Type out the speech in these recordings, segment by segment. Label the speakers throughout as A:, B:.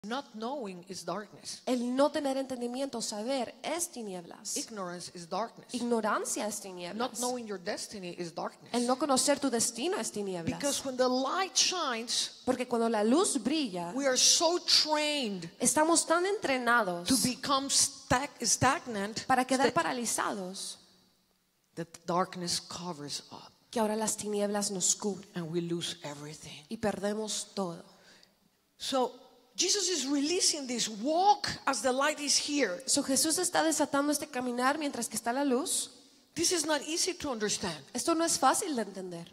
A: Not knowing is darkness.
B: El no tener entendimiento, saber, es tinieblas.
A: Ignorance is darkness.
B: Ignorancia es
A: Not
B: tinieblas.
A: knowing your destiny is darkness.
B: El no conocer tu destino es tinieblas.
A: Because when the light shines,
B: Porque cuando la luz brilla,
A: we are so trained
B: estamos tan entrenados
A: to become stagnant
B: para quedar paralizados
A: that darkness covers up
B: que ahora las tinieblas nos cubren
A: and we lose everything.
B: y perdemos todo.
A: So Jesus is releasing this walk as the light is here.
B: So, Jesús está desatando este caminar mientras que está la luz.
A: This is not easy to understand.
B: Esto no es fácil de entender.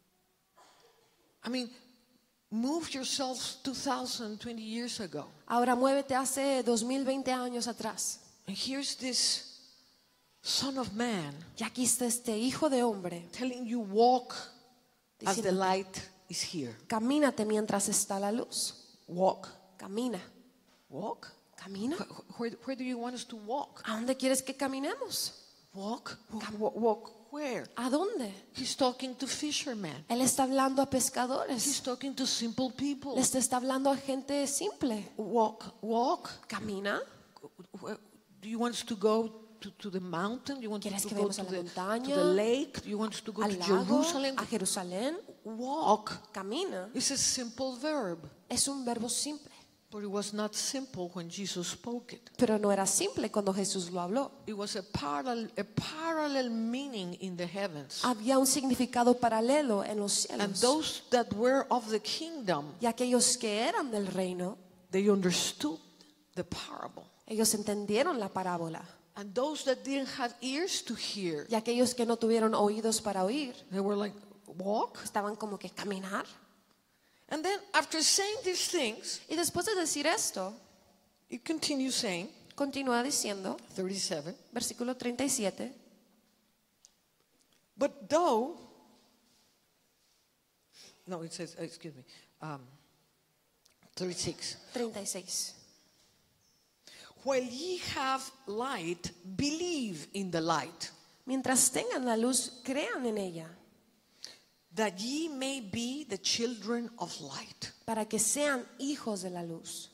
A: I mean, move yourselves 2020 years ago.
B: Ahora muévete hace 2020 años atrás.
A: And here's this Son of Man
B: Y aquí está este hijo de hombre
A: telling you walk as the
B: diciendo,
A: light is here.
B: camínate mientras está la luz.
A: Walk.
B: Camina.
A: Walk?
B: Camina.
A: Where do you want us to walk?
B: ¿A dónde quieres que caminemos?
A: Walk? Walk where?
B: ¿A dónde?
A: He's talking to fishermen.
B: Él está hablando a
A: He's
B: pescadores.
A: talking to simple people.
B: Les está hablando a gente simple.
A: Walk.
B: Camina.
A: Do you want us to go to the mountain? Do you want us
B: ¿Quieres
A: to
B: que
A: go
B: vayamos
A: to
B: a la
A: the
B: montaña?
A: lake? Do you want us to go
B: Al
A: to
B: lago,
A: Jerusalem?
B: a Jerusalén.
A: Walk
B: Camina.
A: is a simple verb,
B: Es un verbo simple.
A: but it was not simple when Jesus spoke it.
B: Pero no era simple cuando Jesús lo habló.
A: It was a parallel meaning in the heavens.
B: Había un significado paralelo en los
A: And
B: cielos.
A: those that were of the kingdom,
B: Y aquellos que eran del reino,
A: they understood the parable.
B: ellos entendieron la parábola.
A: And those that didn't have ears to hear,
B: Y aquellos que no tuvieron oídos para oír,
A: they were like, walk?
B: estaban como que caminar.
A: And then after saying these things,
B: Y después de decir esto,
A: it continues saying,
B: continúa diciendo,
A: 37,
B: versículo 37,
A: but though, no, it says, 36.
B: 36.
A: While ye have light, believe in the light,
B: Mientras tengan la luz, crean en ella,
A: that ye may be the children of light.
B: para que sean hijos de la luz.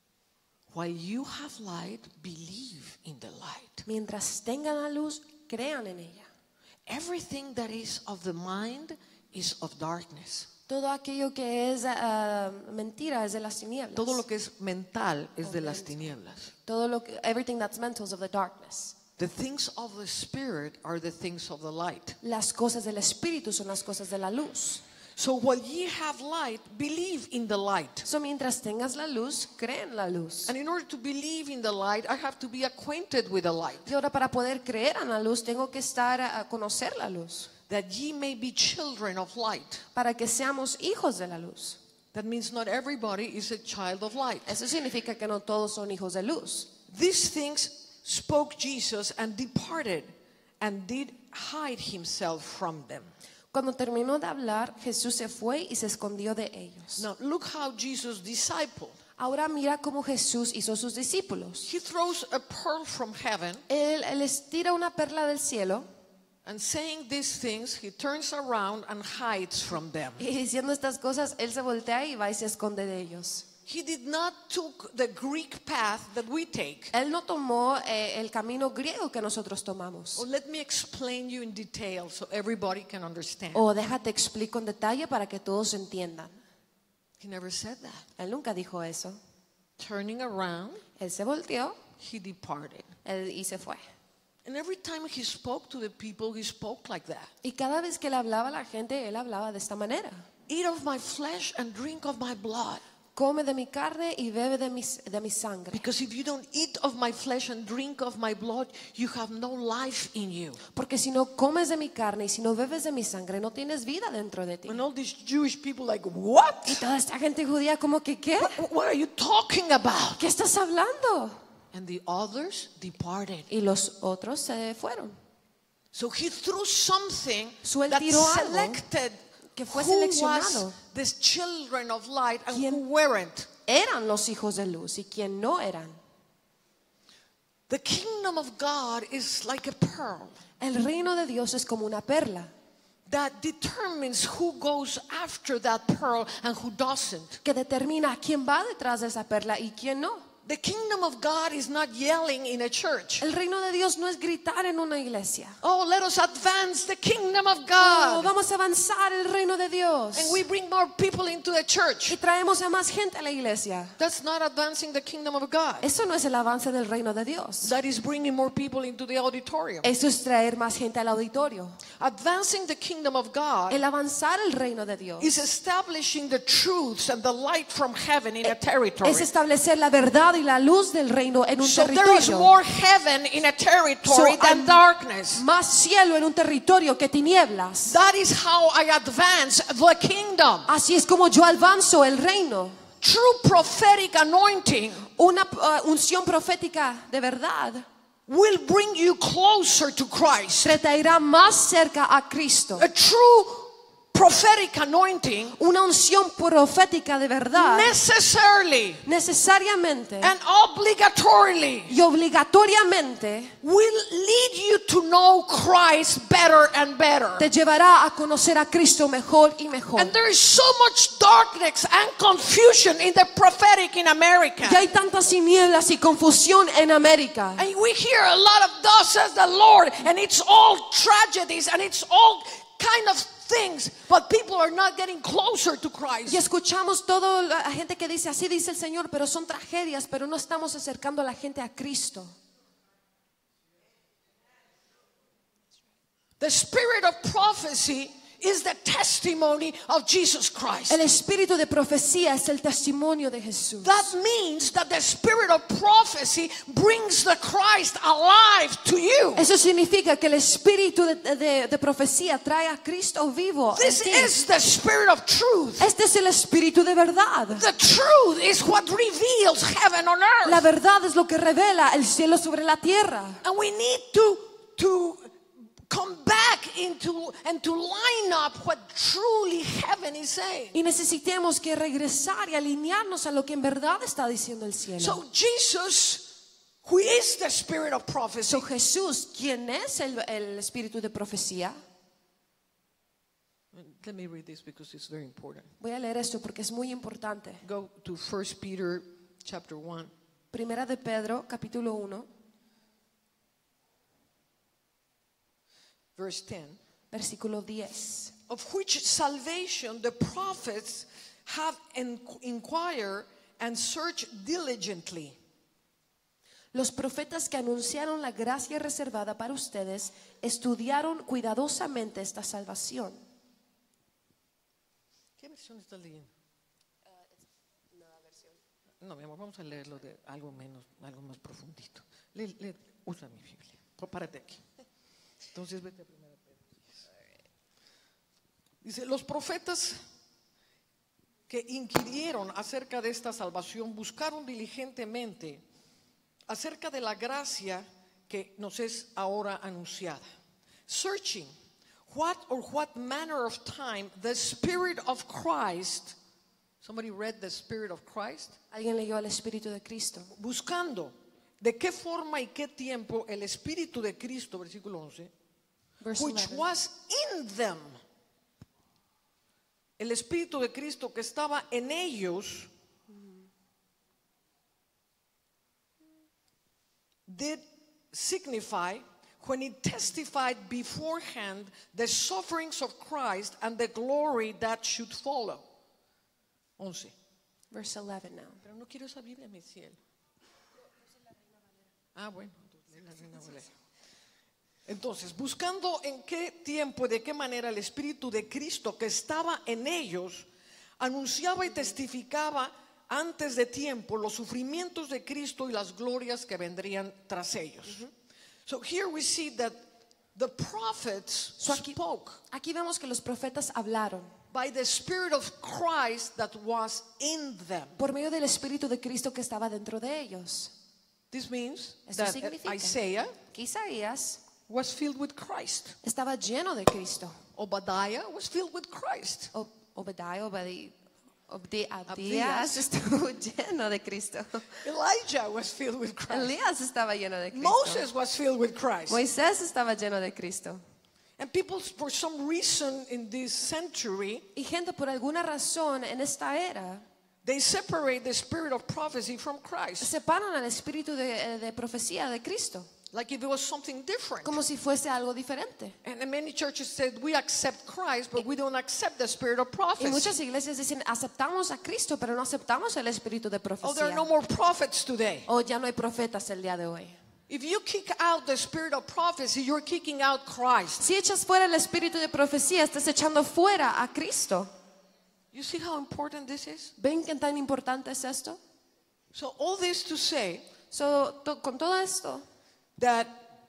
A: While you have light, believe in the light.
B: Mientras tengan la luz, crean en ella.
A: Everything that is of the mind is of darkness.
B: Todo aquello que es mentira es de las tinieblas.
A: Todo lo que es mental es de las tinieblas.
B: Todo lo que, everything that's mental is of the darkness.
A: The things of the spirit are the things of the light.
B: Las cosas del espíritu son las cosas de la luz.
A: So while ye have light, believe in the light.
B: So, mientras tengas la luz, cree en la luz.
A: And in order to believe in the light, I have to be acquainted with the light.
B: Y ahora, para poder creer en la luz, tengo que estar a conocer la luz,
A: That ye may be children of light.
B: para que seamos hijos de la luz.
A: That means not everybody is a child of light.
B: Eso significa que no todos son hijos de luz.
A: These things spoke Jesus and departed and did hide himself from them.
B: Cuando terminó de hablar, Jesús se fue y se escondió de ellos.
A: Now look how Jesus discipled.
B: Ahora mira cómo Jesús hizo sus discípulos.
A: He throws a pearl from heaven,
B: Él les tira una perla del cielo
A: and saying these things, he turns around and hides from them.
B: y diciendo estas cosas, él se voltea y va y se esconde de ellos.
A: He did not took the Greek path that we take.
B: Él no tomó el camino griego que nosotros tomamos.
A: Oh, let me explain you in detail so everybody can understand.
B: O déjate explico en detalle para que todos entiendan.
A: He never said that.
B: Él nunca dijo eso.
A: Turning around,
B: Él se volteó
A: he departed.
B: y se fue.
A: And every time he spoke to the people, he spoke like that.
B: Y cada vez que él hablaba a la gente, él hablaba de esta manera.
A: Eat of my flesh and drink of my blood.
B: Come de mi carne y bebe de mi sangre.
A: Because if you don't eat of my flesh and drink of my blood, you have no life in you.
B: Porque si no comes de mi carne y si no bebes de mi sangre, no tienes vida dentro de ti.
A: And all these Jewish people like, what?
B: Y toda esta gente judía como que, ¿qué?
A: What are you talking about?
B: ¿Qué estás hablando?
A: And the others departed.
B: Y los otros se fueron.
A: So he threw something
B: So él
A: that
B: tiró algo
A: selected
B: que fue
A: who
B: seleccionado.
A: was the children of light and
B: ¿Quién?
A: who weren't.
B: Eran los hijos de luz y quien no eran.
A: The kingdom of God is like a pearl.
B: El reino de Dios es como una perla.
A: that determines who goes after that pearl and who doesn't.
B: que determina quién va detrás de esa perla y quién no.
A: The kingdom of God is not yelling in a church.
B: El reino de Dios no es gritar en una iglesia.
A: Oh, let us advance the kingdom of
B: Oh,
A: God.
B: vamos a avanzar el reino de Dios.
A: And we bring more people into the church.
B: Y traemos a más gente a la iglesia.
A: That's not advancing the kingdom of God.
B: Eso no es el avance del reino de Dios.
A: That is bringing more people into the auditorium.
B: Eso es traer más gente al auditorio.
A: Advancing the kingdom of God
B: El avanzar el reino de Dios
A: is establishing the truths and the light from heaven in a territory.
B: es establecer la verdad y la luz del reino en un
A: So there is
B: territorio.
A: more heaven in a territory than darkness.
B: Más cielo en un territorio que tinieblas.
A: That is how I advance the kingdom.
B: Así es como yo avanzo el reino.
A: True prophetic anointing
B: Una unción profética de verdad
A: will bring you closer to Christ.
B: te traerá más cerca a Cristo.
A: A true prophetic anointing
B: Una unción profética de verdad
A: necessarily
B: necesariamente
A: and obligatorily
B: y obligatoriamente
A: will lead you to know Christ better and better.
B: te llevará a conocer a Cristo mejor y mejor.
A: And there is so much darkness and confusion in the prophetic in America.
B: Y hay tantas tinieblas y confusión en América.
A: And we hear a lot of thus says the Lord, and it's all tragedies and it's all kind of things, but people are not getting closer to Christ.
B: Y escuchamos toda la gente que dice así dice el Señor, pero son tragedias, pero no estamos acercando a la gente a Cristo.
A: The spirit of prophecy is the testimony of Jesus Christ.
B: El espíritu de profecía es el testimonio de Jesús.
A: That means that the spirit of prophecy brings the Christ alive to you.
B: Eso significa que el espíritu de profecía trae a Cristo vivo en
A: This
B: ti.
A: is the spirit of truth.
B: Este es el espíritu de verdad.
A: The truth is what reveals heaven on earth.
B: La verdad es lo que revela el cielo sobre la tierra.
A: And we need to come back into and to line up what truly heaven is saying.
B: Y necesitamos que regresar y alinearnos a lo que en verdad está diciendo el cielo.
A: So Jesus, who is the spirit of prophecy,
B: So, Jesús, ¿quién es el espíritu de profecía?
A: let me read this because it's very important.
B: Voy a leer esto porque es muy importante.
A: Go to 1 Peter chapter 1.
B: Primera de Pedro, capítulo 1,
A: Verse 10,
B: versículo 10.
A: of which salvation the prophets have inquired and searched diligently.
B: Los profetas que anunciaron la gracia reservada para ustedes estudiaron cuidadosamente esta salvación.
A: ¿Qué versión está leyendo? No, mi amor, vamos a leerlo de algo más profundito. Usa mi Biblia. Párate aquí. Entonces vete a 1 Pedro 10. Dice, los profetas que inquirieron acerca de esta salvación buscaron diligentemente acerca de la gracia que nos es ahora anunciada. Searching what manner of time the Spirit of Christ, somebody read the Spirit of Christ?
B: ¿Alguien leyó al Espíritu de Cristo?
A: Buscando de qué forma y qué tiempo el Espíritu de Cristo, versículo 11,
B: Verse
A: which
B: 11.
A: was in them, el Espíritu de Cristo que estaba en ellos, did signify when it testified beforehand the sufferings of Christ and the glory that should follow. 11.
B: Verse 11 now.
A: Pero no quiero esa Biblia, mi cielo. Bueno, la Reina Valera. Entonces, buscando en qué tiempo y de qué manera el Espíritu de Cristo que estaba en ellos anunciaba y testificaba antes de tiempo los sufrimientos de Cristo y las glorias que vendrían tras ellos. So here we see that the prophets spoke
B: Aquí vemos que los profetas hablaron
A: by the Spirit of Christ that was in them.
B: por medio del Espíritu de Cristo que estaba dentro de ellos.
A: This means
B: Esto
A: that
B: significa
A: Isaiah
B: que Isaías
A: was filled with Christ.
B: estaba lleno de Cristo.
A: Obadiah was filled with Christ.
B: Abdías estuvo lleno de Cristo.
A: Elijah was filled with Christ.
B: Elías estaba lleno de Cristo.
A: Moses was filled with Christ.
B: Moisés estaba lleno de Cristo.
A: And people, for some reason in this century,
B: Y gente por alguna razón en esta era
A: they separate the spirit of prophecy from Christ.
B: separan al espíritu de profecía de Cristo
A: Like if it was something different.
B: como si fuese algo diferente.
A: And many churches said, we accept Christ, but we don't accept the spirit of
B: Y
A: prophecy.
B: muchas iglesias dicen, aceptamos a Cristo, pero no aceptamos el espíritu de
A: Oh, there are
B: profecía.
A: no more prophets today.
B: O ya no hay profetas el día de hoy.
A: If you kick out the spirit of prophecy, you're kicking out Christ.
B: Si echas fuera el espíritu de profecía, estás echando fuera a Cristo.
A: You see how important this is?
B: ¿Ven qué tan importante es esto?
A: So all this to say
B: Con todo esto,
A: that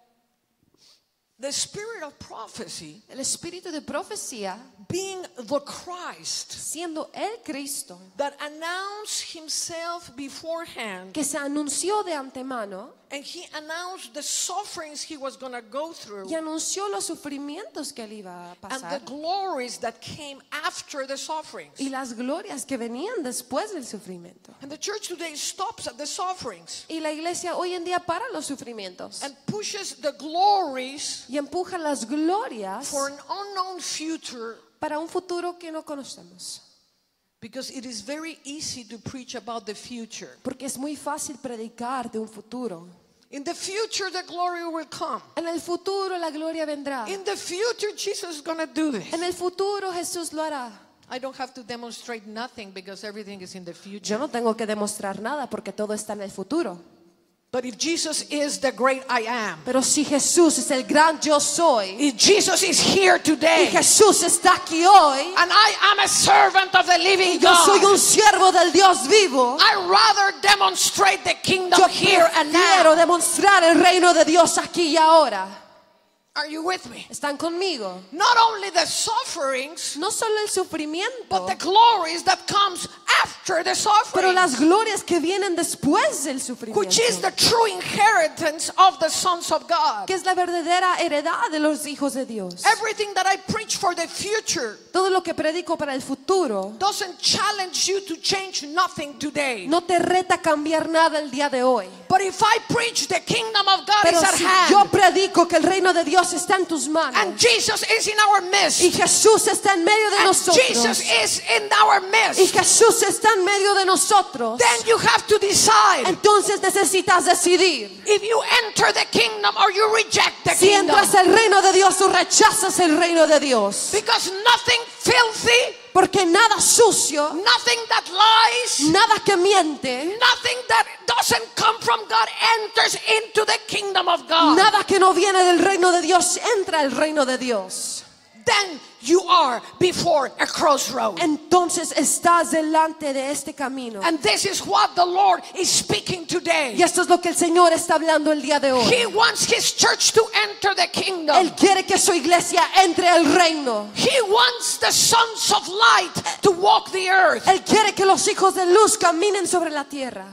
A: the spirit of prophecy,
B: el espíritu de profecía,
A: being the Christ
B: siendo el Cristo,
A: that announced himself beforehand,
B: que se anunció de antemano
A: and he announced the sufferings he was going to go through
B: y anunció los sufrimientos que él iba a
A: and the
B: pasar
A: glories that came after the sufferings.
B: y las glorias que venían después del sufrimiento.
A: And the church today stops at the sufferings
B: Y la iglesia hoy en día para los sufrimientos
A: and pushes the glories
B: y empuja las glorias
A: for an unknown future,
B: para un futuro que no conocemos.
A: because it is very easy to preach about the future.
B: Porque es muy fácil predicar de un futuro.
A: In the future, the glory will come.
B: En el futuro la gloria vendrá.
A: In the future, Jesus is going to do this.
B: En el futuro Jesús lo hará.
A: I don't have to demonstrate nothing because everything is in the future.
B: Yo no tengo que demostrar nada porque todo está en el futuro.
A: But if Jesus is the great I am,
B: Pero si Jesús es el gran yo soy
A: if Jesus is here
B: y
A: today,
B: Jesús está aquí hoy
A: and I am a servant of the living
B: y yo soy
A: God,
B: un siervo del Dios vivo,
A: I rather demonstrate the kingdom
B: yo
A: here and
B: quiero
A: now.
B: demostrar el reino de Dios aquí y ahora.
A: Are you with me?
B: ¿Están conmigo?
A: Not only the sufferings,
B: No solo el sufrimiento,
A: but the glories that comes after the
B: pero
A: suffering,
B: las glorias que vienen después del sufrimiento,
A: which is the true inheritance of the sons of God.
B: que es la verdadera heredad de los hijos de Dios.
A: Everything that I preach for the future
B: Todo lo que predico para el futuro
A: doesn't challenge you to change nothing today.
B: no te reta a cambiar nada el día de hoy.
A: But if I preach the kingdom of God
B: Pero
A: is at
B: si
A: hand,
B: yo predico que el reino de Dios está en tus manos
A: and Jesus is in our midst,
B: y Jesús está en medio de
A: and
B: nosotros
A: Jesus is in our
B: y
A: midst,
B: Jesús está en medio de nosotros,
A: then you have to decide
B: entonces necesitas decidir
A: if you enter the kingdom or you reject the
B: si
A: kingdom.
B: entras al reino de Dios o rechazas el reino de Dios.
A: Because nothing filthy,
B: Porque nada sucio,
A: nothing that lies,
B: nada que miente,
A: nothing that doesn't come from God enters into the kingdom of God.
B: nada que no viene del reino de Dios entra al reino de Dios.
A: Then you are before a crossroad.
B: Entonces estás delante de este camino.
A: And this is what the Lord is speaking today.
B: Y esto es lo que el Señor está hablando el día de hoy.
A: He wants His church to enter the kingdom.
B: Él quiere que su iglesia entre al reino.
A: He wants the sons of light to walk the earth.
B: Él quiere que los hijos de luz caminen sobre la tierra.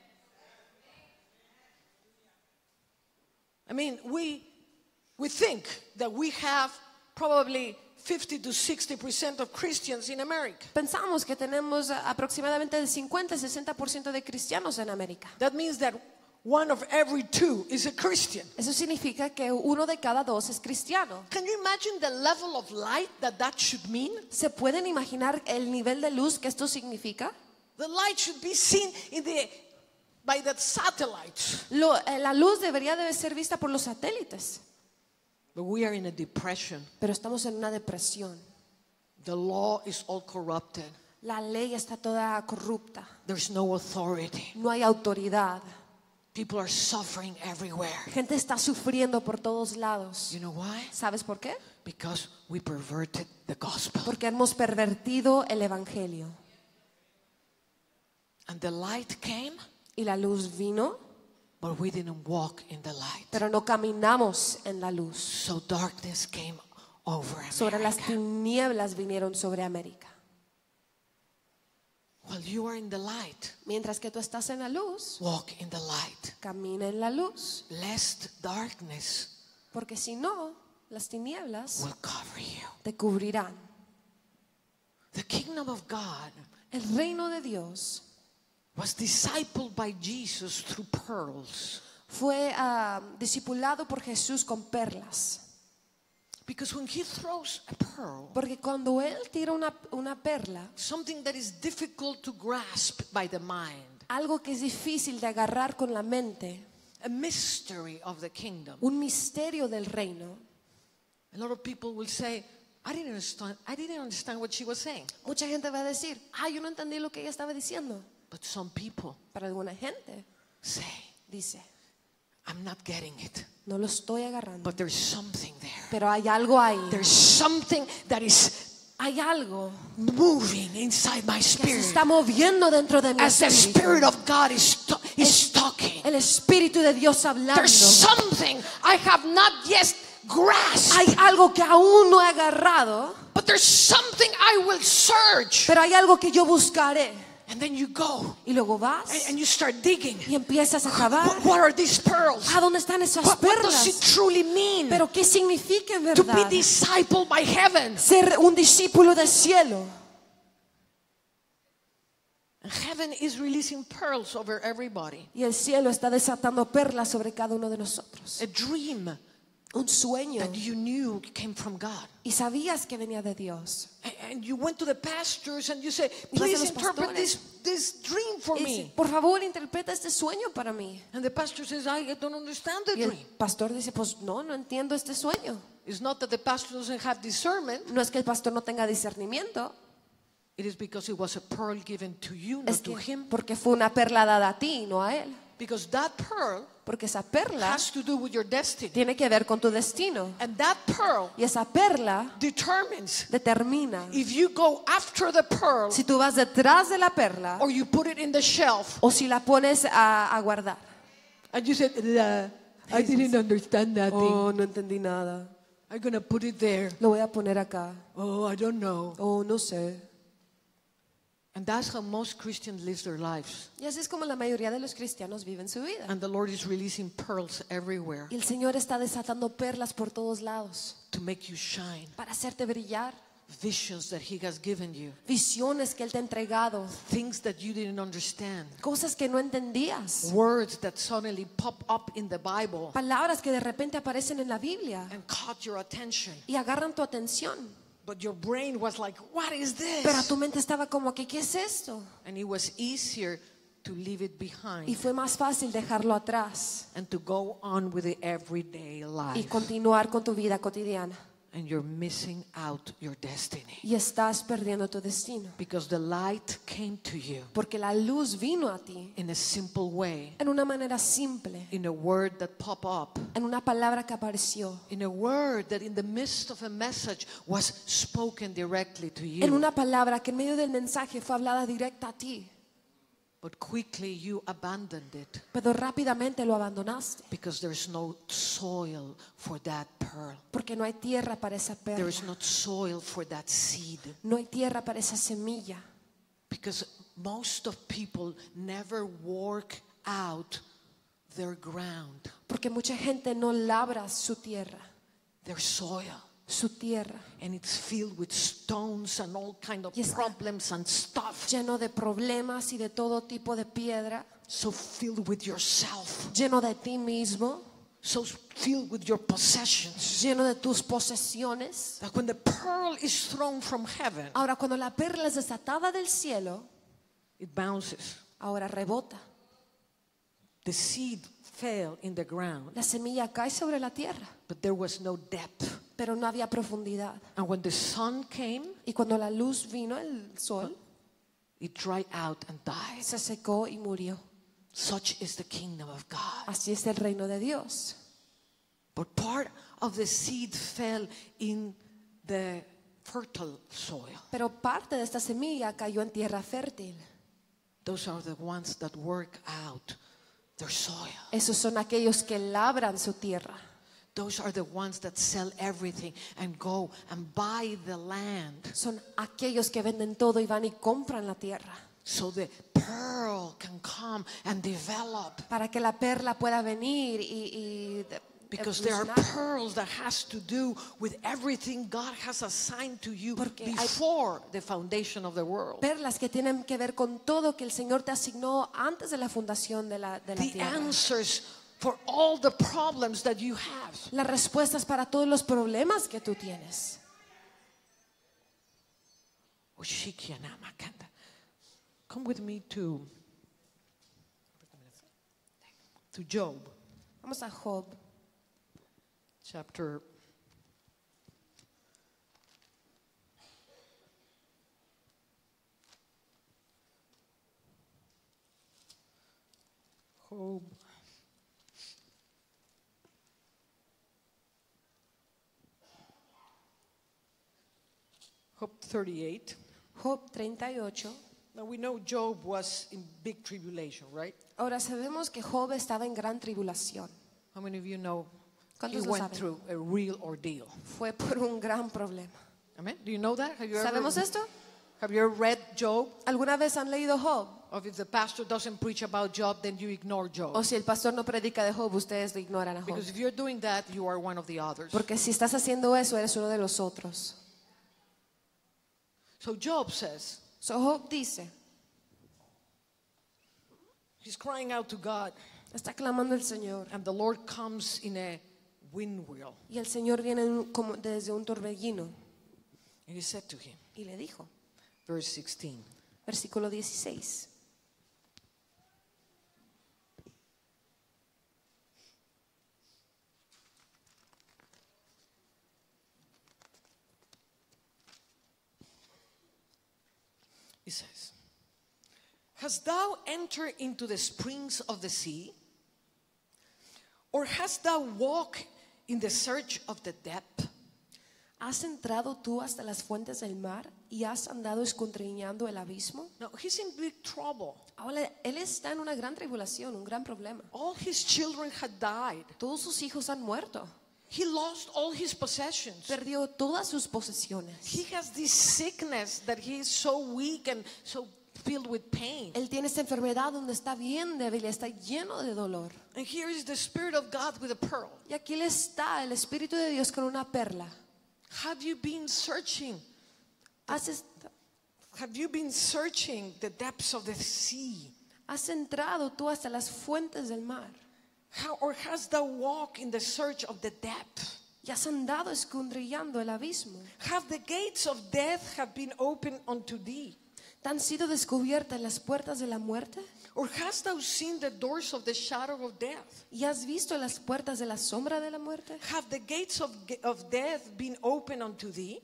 A: I mean, we think that we have probably 50 to 60% of Christians in America.
B: Pensamos que tenemos aproximadamente el 50-60% de cristianos en América.
A: That means that one of every two is a Christian.
B: Eso significa que uno de cada dos es cristiano.
A: Can you imagine the level of light that should mean?
B: ¿Se pueden imaginar el nivel de luz que esto significa?
A: The light should be seen by the satellites.
B: La luz debe ser vista por los satélites.
A: But we are in a depression.
B: Pero estamos en una depresión.
A: The law is all corrupted.
B: La ley está toda corrupta.
A: There's no authority.
B: No hay autoridad.
A: People are suffering everywhere.
B: Gente está sufriendo por todos lados.
A: You know why?
B: ¿Sabes por qué?
A: Because we perverted the gospel.
B: Porque hemos pervertido el evangelio.
A: And the light came,
B: Y la luz vino,
A: but we didn't walk in the light.
B: pero no caminamos en la luz.
A: So darkness came over
B: Sobre las
A: America.
B: tinieblas vinieron sobre América.
A: While you are in the light,
B: Mientras que tú estás en la luz,
A: walk in the light.
B: camina en la luz.
A: Lest darkness
B: Porque si no, las tinieblas
A: will cover you.
B: te cubrirán.
A: The kingdom of God
B: El reino de Dios
A: was discipled by Jesus through pearls.
B: fue discipulado por Jesús con perlas.
A: Because when he throws a pearl,
B: Porque cuando él tira una perla,
A: something that is difficult to grasp by the mind,
B: algo que es difícil de agarrar con la mente,
A: a mystery of the kingdom.
B: un misterio del reino.
A: A lot of people will say, I didn't understand what she was saying.
B: Mucha gente va a decir, yo no entendí lo que ella estaba diciendo.
A: But some people
B: Para alguna gente
A: say,
B: dice,
A: I'm not getting it.
B: no lo estoy agarrando.
A: But there's something there.
B: Pero hay algo ahí.
A: There's something that is
B: Hay algo
A: moving inside my
B: que se
A: spirit.
B: está moviendo dentro de mi
A: As the
B: espíritu.
A: Spirit of God is talking.
B: El Espíritu de Dios hablando.
A: There's something I have not yet grasped.
B: Hay algo que aún no he agarrado,
A: But there's something I will search.
B: pero hay algo que yo buscaré.
A: And then you go
B: Y luego vas
A: and you start digging.
B: y empiezas a cavar.
A: What are these pearls?
B: ¿Dónde están esas
A: What does it
B: perlas?
A: truly mean
B: Pero ¿qué significa en
A: to be
B: verdad
A: discipled by heaven?
B: ser un discípulo del cielo?
A: And heaven is releasing pearls over everybody.
B: Y el cielo está desatando perlas sobre cada uno de nosotros.
A: A dream
B: Un sueño.
A: that you knew came from God.
B: Y sabías que venía de Dios.
A: And you went to the pastors and you said,
B: Y vas a
A: please
B: los
A: interpret
B: pastores.
A: this dream for
B: Y dice,
A: me.
B: por favor, interpreta este sueño para mí.
A: And the pastor says, I don't understand the
B: Y el
A: dream.
B: pastor dice, pues no entiendo este sueño.
A: It's not that the pastor doesn't have discernment.
B: No es que el pastor no tenga discernimiento,
A: It is because it was a pearl given to you, not
B: es
A: to
B: que
A: him.
B: porque fue una perla dada a ti, no a él.
A: Because that pearl
B: Porque esa perla
A: has to do with your destiny.
B: tiene que ver con tu destino.
A: And that pearl
B: Y esa perla
A: determines
B: determina
A: if you go after the pearl
B: si tú vas detrás de la perla
A: or you put it in the shelf.
B: o si la pones a guardar.
A: And you said, I didn't understand that thing.
B: Oh, no entendí nada.
A: I'm going to put it there.
B: Lo voy a poner acá.
A: Oh, I don't know.
B: Oh, no sé.
A: And that's how most Christians live their lives.
B: Y así es como la mayoría de los cristianos viven su vida.
A: And the Lord is releasing pearls everywhere
B: Y el Señor está desatando perlas por todos lados
A: to make you shine.
B: para hacerte brillar.
A: Visions that He has given you.
B: Visiones que Él te ha entregado.
A: Things that you didn't understand.
B: Cosas que no entendías.
A: Words that suddenly pop up in the Bible
B: Palabras que de repente aparecen en la Biblia
A: and caught your attention.
B: y agarran tu atención.
A: But your brain was like, what is
B: Pero
A: this?
B: tu mente estaba como que, ¿qué es esto?
A: And it was easier to leave it behind
B: Y fue más fácil dejarlo atrás
A: and to go on with the everyday
B: y
A: life.
B: continuar con tu vida cotidiana.
A: And you're missing out your destiny.
B: Y estás perdiendo tu destino.
A: Because the light came to you
B: Porque la luz vino a ti
A: in a simple way,
B: en una manera simple,
A: in a word that popped up,
B: en una palabra que apareció,
A: in a word that in the midst of a message was spoken directly to
B: en
A: you.
B: una palabra que en medio del mensaje fue hablada directa a ti.
A: But quickly you abandoned it
B: Pero rápidamente lo abandonaste.
A: because there's no soil for that pearl.
B: Porque no hay tierra para esa
A: There
B: perla.
A: is not soil for that seed.
B: No hay tierra para esa semilla.
A: Because most of people never work out their ground,
B: Porque mucha gente no labra su tierra.
A: their soil.
B: Su tierra.
A: And it's filled with stones and all kind of
B: Y está
A: problems and stuff.
B: lleno de problemas y de todo tipo de piedra.
A: So filled with yourself.
B: Lleno de ti mismo.
A: So filled with your possessions.
B: Lleno de tus posesiones.
A: That when the pearl is thrown from heaven,
B: Ahora cuando la perla es desatada del cielo,
A: it bounces.
B: ahora rebota.
A: The seed fell in the ground,
B: La semilla cae sobre la tierra,
A: but there was no depth.
B: pero no había profundidad.
A: And when the sun came,
B: Y cuando la luz vino, el sol,
A: it dried out and died.
B: se secó y murió.
A: Such is the kingdom of God.
B: Así es el reino de Dios.
A: But part of the seed fell in the fertile soil.
B: Pero parte de esta semilla cayó en tierra fértil.
A: Those are the ones that work out their soil.
B: Esos son aquellos que labran su tierra.
A: Those are the ones that sell everything and go and buy the land
B: Son aquellos que venden todo y van y compran la tierra.
A: so the pearl can come and develop.
B: Para que la perla pueda venir y
A: Because there are
B: evolucionar.
A: pearls that has to do with everything God has assigned to you
B: Porque hay
A: before the foundation of the world.
B: perlas que tienen que ver con todo que el Señor te asignó antes de la fundación de la
A: The
B: tierra.
A: answers for all the problems that you have.
B: Las respuestas para todos los problemas que tú tienes.
A: Come with me to Job,
B: Vamos a Job,
A: chapter 38.
B: Job 38.
A: Now we know Job was in big tribulation, right?
B: Ahora sabemos que Job estaba en gran tribulación.
A: How many of you know he
B: ¿Cuántos lo
A: went
B: saben?
A: through a real ordeal?
B: Fue por un gran problema.
A: Amen. Do you know that?
B: ¿Sabemos esto?
A: Have you ever read Job?
B: ¿Alguna vez han leído Job?
A: Or if the pastor doesn't preach about Job, then you ignore Job.
B: O si el pastor no predica de Job, ustedes lo ignoran a Job.
A: Because if you're doing that, you are one of the others.
B: Porque si estás haciendo eso, eres uno de los otros.
A: So Job says,
B: So Job dice,
A: he's crying out to God,
B: está clamando al Señor.
A: and the Lord comes in a wind wheel.
B: Y el Señor viene como desde un torbellino.
A: And he said to him,
B: Y le dijo,
A: verse 16,
B: versículo 16.
A: he says, hast thou entered into the springs of the sea? Or hast thou walked in the search of the depth?
B: ¿Has entrado tú hasta las fuentes del mar y has andado escudriñando el abismo?
A: Now, he's in big trouble.
B: Ahora él está en una gran tribulación, un gran problema.
A: All his children had died.
B: Todos sus hijos han muerto.
A: He lost all his possessions.
B: Perdió todas sus posesiones.
A: He has this sickness that he is so weak and so filled with pain.
B: Él tiene esta enfermedad donde está bien débil, está lleno de dolor.
A: And here is the Spirit of God with a pearl.
B: Y aquí le está el Espíritu de Dios con una perla.
A: Have you been searching?
B: ¿Has
A: The depths of the sea?
B: entrado tú hasta las fuentes del mar?
A: Or hast thou walked in the search of the depth?
B: Y has andado escudriñando el abismo.
A: Have the gates of death have been opened unto thee?
B: ¿Te han sido descubiertas las puertas de la muerte?
A: Or hast thou seen the doors of the shadow of death?
B: ¿Y has visto las puertas de la sombra de la muerte?
A: Have the gates of death been opened unto thee?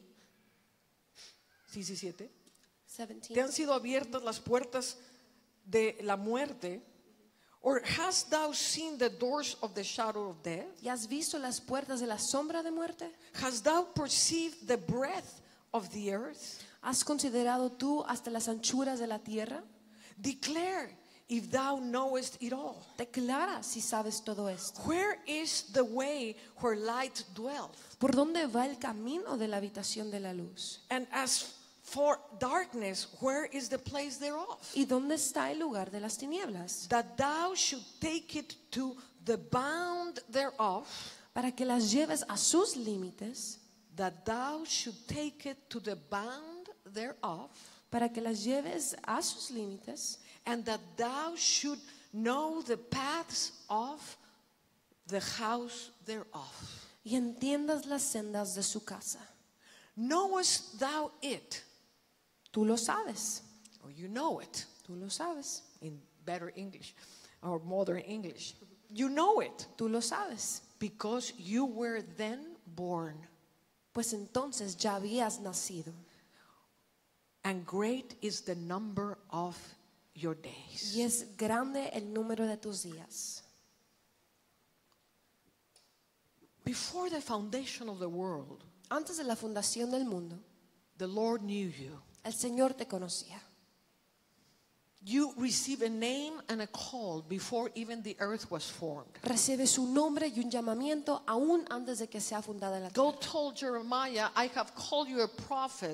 A: 17. ¿Te
B: 17.
A: han sido abiertas las puertas de la muerte? Or hast thou seen the doors of the shadow of death?
B: ¿Y has visto las puertas de la sombra de muerte?
A: Hast thou perceived the breadth of the earth?
B: ¿Has considerado tú hasta las anchuras de la tierra?
A: Declare if thou knowest it all.
B: Declara si sabes todo esto.
A: Where is the way where light dwelleth?
B: ¿Por dónde va el camino de la habitación de la luz?
A: And as for darkness, where is the place thereof?
B: ¿Y dónde está el lugar de las tinieblas?
A: That thou should take it to the bound thereof,
B: Para que las lleves a sus límites,
A: that thou should take it to the bound thereof,
B: para que las lleves a sus límites,
A: and that thou should know the paths of the house thereof.
B: y entiendas las sendas de su casa.
A: Knowest thou it?
B: Tú lo sabes,
A: Or you know it
B: tú lo sabes,
A: in better English or modern English. You know it
B: tú lo sabes.
A: because you were then born,
B: Pues entonces ya habías nacido.
A: and great is the number of your days.
B: Y es grande el número de tus días.
A: Before the foundation of the world,
B: Antes de la fundación del mundo,
A: the Lord knew you.
B: el Señor te conocía.
A: You received a name and a call before even the earth was formed.
B: Recibes un nombre y un llamamiento aún antes de que sea fundada la tierra.
A: God told Jeremiah, I have called you a prophet.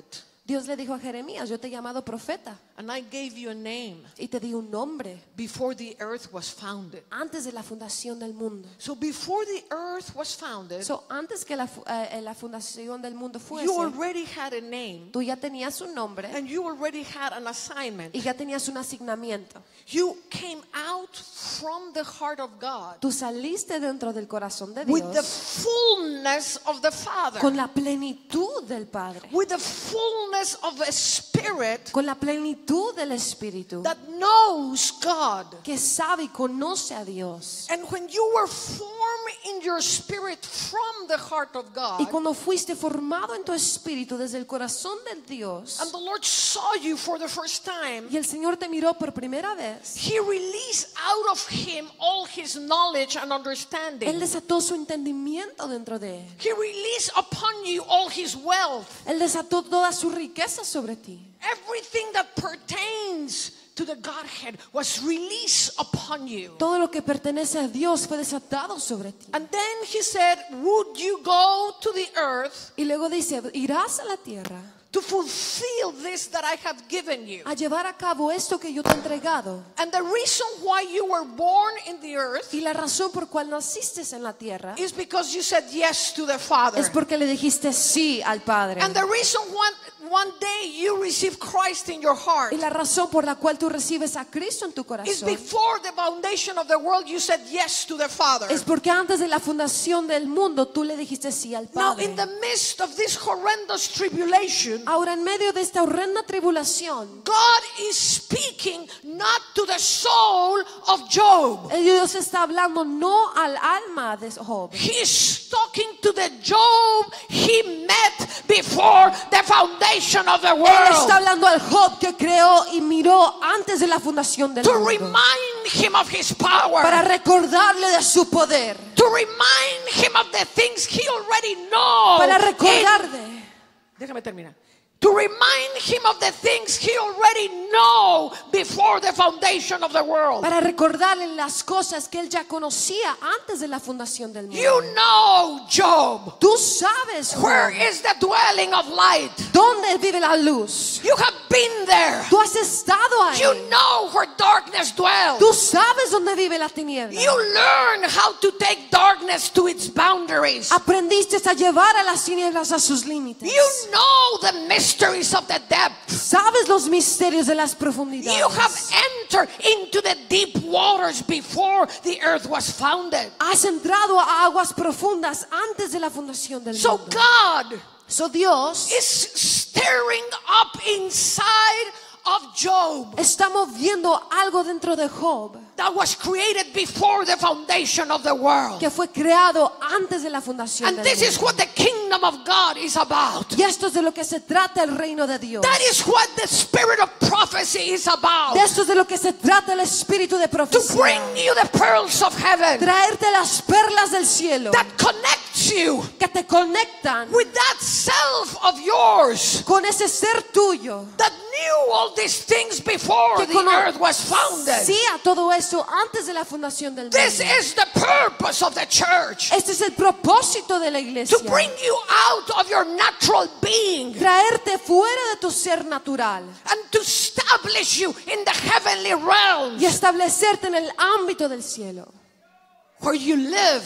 B: Dios le dijo a Jeremías, yo te he llamado profeta
A: and I gave you a name
B: y te di un nombre
A: before the earth was founded.
B: antes de la fundación del mundo.
A: So before the earth was founded,
B: Antes que la fundación del mundo fuese,
A: you already had a name
B: tú ya tenías un nombre
A: and you already had an assignment.
B: y ya tenías un asignamiento.
A: You came out from the heart of God
B: Tú saliste dentro del corazón de
A: with the
B: Dios
A: fullness of the Father,
B: con la plenitud del Padre,
A: with the fullness of a spirit
B: con la plenitud del Espíritu
A: that knows God.
B: que sabe y conoce a Dios.
A: And when you were formed in your spirit from the heart of God,
B: Y cuando fuiste formado en tu espíritu desde el corazón de Dios
A: and the Lord saw you for the first time,
B: y el Señor te miró por primera vez,
A: He released out of Him all His knowledge and
B: Él
A: understanding.
B: desató su entendimiento dentro de Él.
A: He released upon you all His wealth.
B: Él desató toda su riqueza sobre ti.
A: Everything that pertains to the Godhead was released upon you.
B: Todo lo que pertenece a Dios fue desatado sobre ti.
A: And then He said, would you go to the earth
B: Y luego dice, irás a la tierra
A: to fulfill this that I have given you?
B: a llevar a cabo esto que yo te he entregado.
A: And the reason why you were born in the earth
B: Y la razón por cual naciste en la tierra
A: is because you said yes to the Father.
B: es porque le dijiste sí al Padre.
A: And the reason one day you receive Christ in your heart
B: Y la razón por la cual tú recibes a Cristo en tu
A: is
B: corazón
A: before the foundation of the world you said yes to the Father.
B: es porque antes de la fundación del mundo tú le dijiste sí al
A: Now
B: Padre.
A: in the midst of this horrendous tribulation,
B: Ahora en medio de esta horrenda tribulación,
A: God is speaking not to the soul of Job.
B: Dios está hablando no al alma de Job.
A: He's talking to the Job he met before the foundation of the
B: Él está
A: world,
B: hablando al Job que creó y miró antes de la fundación del
A: to
B: mundo,
A: remind him of his
B: para
A: power,
B: recordarle de su poder,
A: to remind him of the things he already knows.
B: para recordarle.
A: Déjame terminar. To remind him of the things he already know before the foundation of the world.
B: Para recordarle las cosas que él ya conocía antes de la fundación del mundo.
A: You know, Job,
B: Tú sabes, Job,
A: where is the dwelling of light?
B: dónde vive la luz.
A: You have been there.
B: Tú has estado ahí.
A: You know where darkness dwells.
B: Tú sabes dónde vive la tiniebla.
A: You learn how to take darkness to its boundaries.
B: Aprendiste a llevar a las tinieblas a sus límites.
A: You know the mysteries of the depth.
B: Sabes los misterios de las
A: You
B: profundidades.
A: have entered into the deep waters before the earth was founded.
B: Has entrado a aguas profundas antes de la fundación del
A: So
B: mundo.
A: God
B: So Dios
A: is stirring up inside of Job
B: está moviendo algo dentro de Job
A: that was created before the foundation of the world.
B: que fue creado antes de la fundación
A: And
B: del
A: this is
B: mundo.
A: what the kingdom of God is about.
B: Y esto es de lo que se trata el reino de Dios.
A: That is what the spirit of prophecy is about.
B: De esto es de lo que se trata el espíritu de
A: To
B: profecía.
A: bring you the pearls of heaven
B: Traerte las perlas del cielo
A: that connects you
B: que te conectan
A: with that self of yours
B: con ese ser tuyo
A: that knew all these things before the earth was founded.
B: conocía todo eso antes de la fundación del mundo.
A: This is the purpose of the church.
B: Este es el propósito de la iglesia.
A: To bring you out of your natural being
B: Traerte fuera de tu ser natural
A: and to establish you in the heavenly realms
B: y establecerte en el ámbito del cielo,
A: where you live,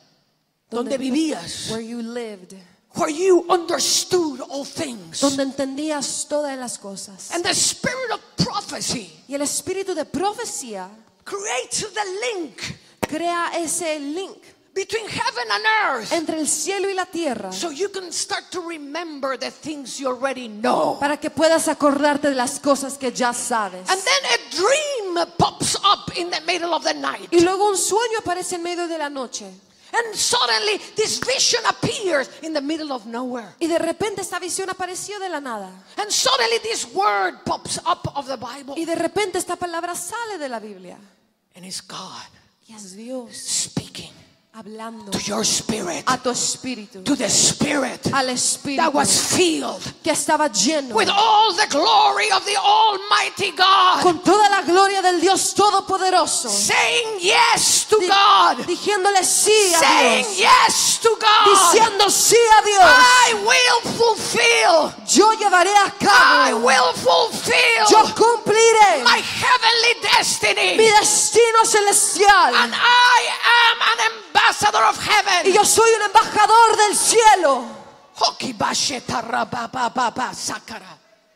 A: donde vivías,
B: where you lived,
A: where you understood all things.
B: donde entendías todas las cosas.
A: And the spirit of prophecy
B: Y el espíritu de profecía
A: creates the link
B: crea ese link
A: between heaven and earth,
B: entre el cielo y la tierra
A: so you can start to remember the things you already know.
B: para que puedas acordarte de las cosas que ya sabes.
A: And then a dream pops up in the middle of the night.
B: Y luego un sueño aparece en medio de la noche.
A: And suddenly this vision appears in the middle of nowhere.
B: Y de repente esta visión apareció de la nada.
A: And suddenly this word pops up of the Bible.
B: Y de repente esta palabra sale de la Biblia.
A: And it's God
B: Y es Dios
A: speaking
B: hablando
A: to your spirit,
B: a tu espíritu,
A: to the spirit
B: al
A: that
B: espíritu
A: was filled
B: que estaba lleno
A: with all the glory of the Almighty God,
B: con toda la gloria del Dios Todopoderoso,
A: saying yes to God God.
B: diciéndole sí a
A: Saying
B: Dios,
A: yes to God.
B: diciendo sí a Dios.
A: I will fulfill.
B: Yo llevaré a
A: I
B: cabo,
A: will fulfill
B: yo cumpliré
A: my heavenly
B: mi
A: destiny.
B: destino celestial.
A: And I am an ambassador of
B: Y
A: heaven.
B: yo soy un embajador del cielo.
A: Hokibasheta rabababa sakara.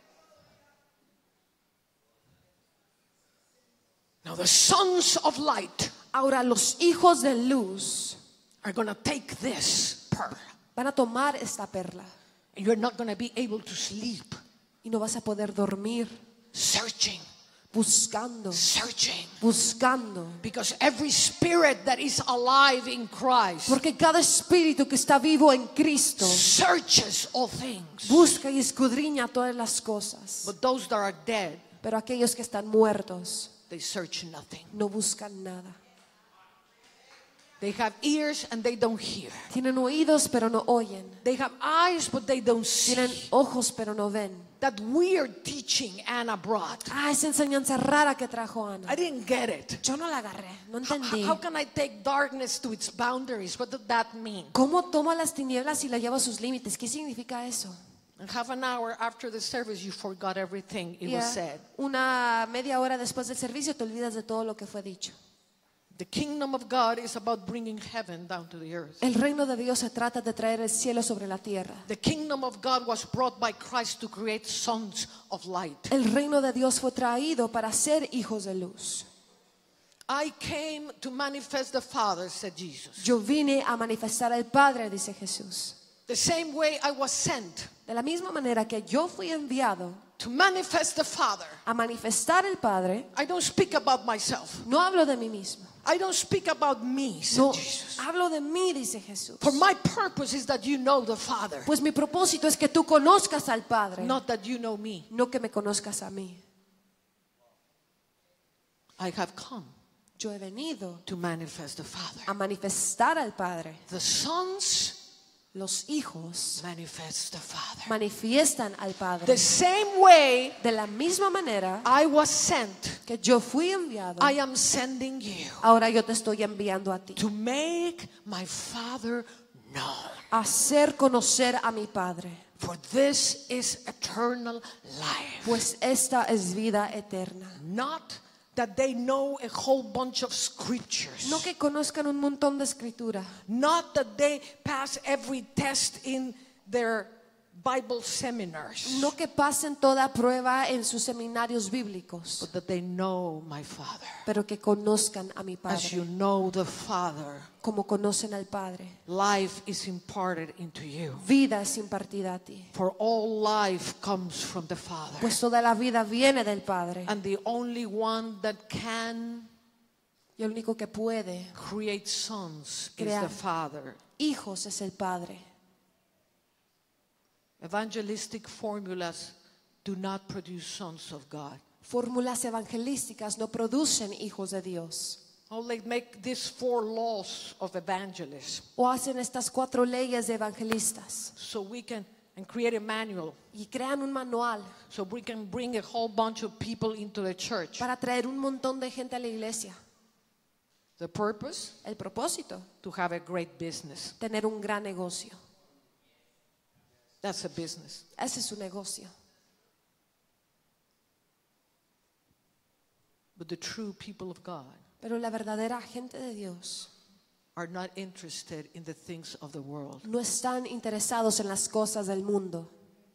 A: Now the sons of light
B: Ahora los hijos de luz
A: are going to take this pearl.
B: van a tomar esta perla
A: And you're not going to be able to sleep
B: y no vas a poder dormir
A: searching,
B: buscando,
A: searching.
B: buscando.
A: Because every spirit that is alive in Christ
B: Porque cada espíritu que está vivo en Cristo
A: searches all things.
B: busca y escudriña todas las cosas.
A: But those that are dead,
B: Pero aquellos que están muertos
A: they search nothing.
B: no buscan nada.
A: They have ears and they don't hear.
B: Tienen oídos pero no oyen.
A: They have eyes but they don't
B: Tienen
A: see.
B: ojos pero no ven.
A: That weird teaching Anna brought,
B: Esa enseñanza rara que trajo Ana.
A: I didn't get it.
B: Yo no la agarré, no
A: How,
B: entendí.
A: how can I take darkness to its boundaries? What does that mean?
B: ¿Cómo toma las tinieblas y las lleva a sus límites? ¿Qué significa eso?
A: And half an hour after the service, you forgot everything it was said.
B: Una media hora después del servicio te olvidas de todo lo que fue dicho.
A: The kingdom of God is about bringing heaven down to the earth.
B: El reino de Dios se trata de traer el cielo sobre la tierra.
A: The kingdom of God was brought by Christ to create sons of light.
B: El reino de Dios fue traído para ser hijos de luz.
A: I came to manifest the Father, said Jesus.
B: Yo vine a manifestar al Padre, dice Jesús.
A: The same way I was sent
B: De la misma manera que yo fui enviado
A: to manifest the Father.
B: a manifestar al Padre,
A: I don't speak about myself.
B: no hablo de mí mismo.
A: I don't speak about me, said
B: No,
A: Jesus.
B: hablo de mí, dice Jesús.
A: For my purpose is that you know the Father,
B: Pues mi propósito es que tú conozcas al Padre,
A: not that you know me.
B: no que me conozcas a mí.
A: I have come
B: Yo he venido
A: to manifest the Father.
B: a manifestar al Padre.
A: The sons
B: Los hijos
A: manifest the Father.
B: manifiestan al Padre.
A: The same way
B: De la misma manera
A: I was sent,
B: que yo fui enviado,
A: I am sending you
B: ahora yo te estoy enviando a ti.
A: to make my Father known.
B: A hacer conocer a mi Padre.
A: For this is eternal life.
B: Pues esta es vida eterna.
A: Not that they know a whole bunch of scriptures.
B: No que conozcan un montón de escritura.
A: Not that they pass every test in their Bible seminars.
B: No que pasen toda prueba en sus seminarios bíblicos.
A: But that they know my Father.
B: Pero que conozcan a mi
A: As you
B: Padre.
A: know the Father,
B: Como conocen al Padre.
A: life is imparted into you.
B: Vida es impartida a ti.
A: For all life comes from the Father.
B: Pues toda la vida viene del Padre.
A: And the only one that can
B: Y el único que puede
A: create sons is
B: Crear.
A: the Father.
B: hijos es el Padre.
A: Evangelistic formulas do not produce sons of God.
B: Fórmulas evangelísticas no producen hijos de Dios.
A: Oh, they make these 4 laws of evangelists
B: O hacen estas 4 leyes de evangelistas.
A: so we can and create a manual
B: Y crean un manual
A: so we can bring a whole bunch of people into the church.
B: para traer un montón de gente a la iglesia.
A: The purpose?
B: El propósito,
A: To have a great business.
B: tener un gran negocio.
A: That's a business.
B: Ese es su negocio.
A: But the true people of God
B: Pero la verdadera gente de Dios
A: are not interested in the things of the world.
B: no están interesados en las cosas del mundo.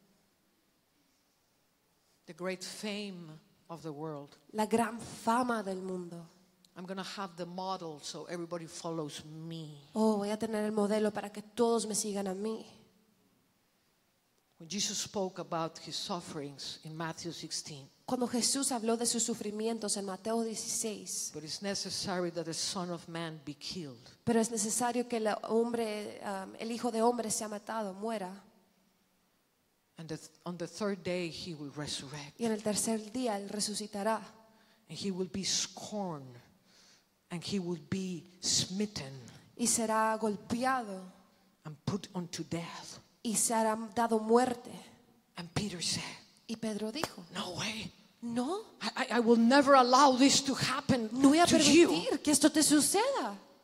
A: The great fame of the world.
B: La gran fama del mundo.
A: I'm going to have the model so everybody follows me.
B: Oh, voy a tener el modelo para que todos me sigan a mí.
A: When Jesus spoke about his sufferings in Matthew 16,
B: Cuando Jesús habló de sus sufrimientos en Mateo 16,
A: but it's necessary that the Son of Man be killed.
B: pero es necesario que el Hijo de Hombre sea matado, muera,
A: And on the 3rd day he will resurrect.
B: y en el tercer día Él resucitará,
A: And he will be scorned. And he will be smitten
B: y será golpeado,
A: and put unto death.
B: y será dado muerte.
A: And Peter said,
B: Y Pedro dijo,
A: no way.
B: no,
A: I will never allow this to happen
B: no voy a
A: to you.
B: permitir que esto te suceda.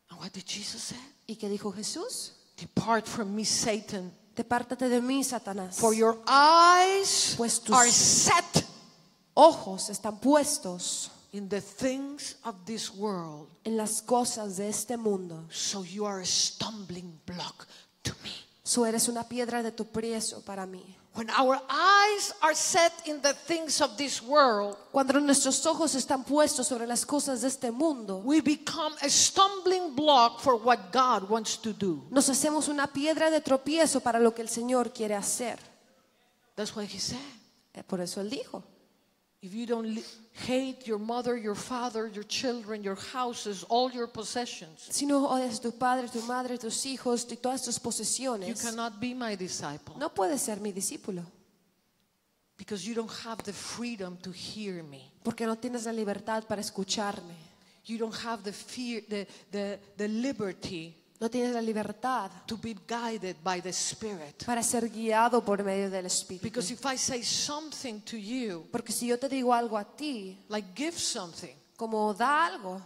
A: And what did Jesus say?
B: ¿Y qué dijo Jesús?
A: Depart from me, Satan,
B: Depártate de mí, Satanás,
A: for your eyes
B: pues tus
A: are set
B: ojos están puestos
A: in the things of this world,
B: en las cosas de este mundo.
A: so you are a stumbling block to me.
B: Eres una piedra de tropiezo para mí.
A: When our eyes are set in the things of this world,
B: Cuando nuestros ojos están puestos sobre las cosas de este mundo,
A: we become a stumbling block for what God wants to do.
B: nos hacemos una piedra de tropiezo para lo que el Señor quiere hacer.
A: That's what he said.
B: Por eso Él dijo,
A: If you don't hate your mother, your father, your children, your houses, all your possessions,
B: si no odias a tu padre, tu madre, tus hijos y todas tus
A: you
B: posesiones,
A: cannot be my disciple,
B: no puedes ser mi discípulo,
A: because you don't have the freedom to hear me.
B: porque no tienes la libertad para escucharme.
A: You don't have the fear, the liberty
B: No tienes la libertad
A: to be guided by the Spirit.
B: para ser guiado por medio del Espíritu.
A: Because if I say something to you,
B: Porque si yo te digo algo a ti,
A: like give something,
B: como da algo,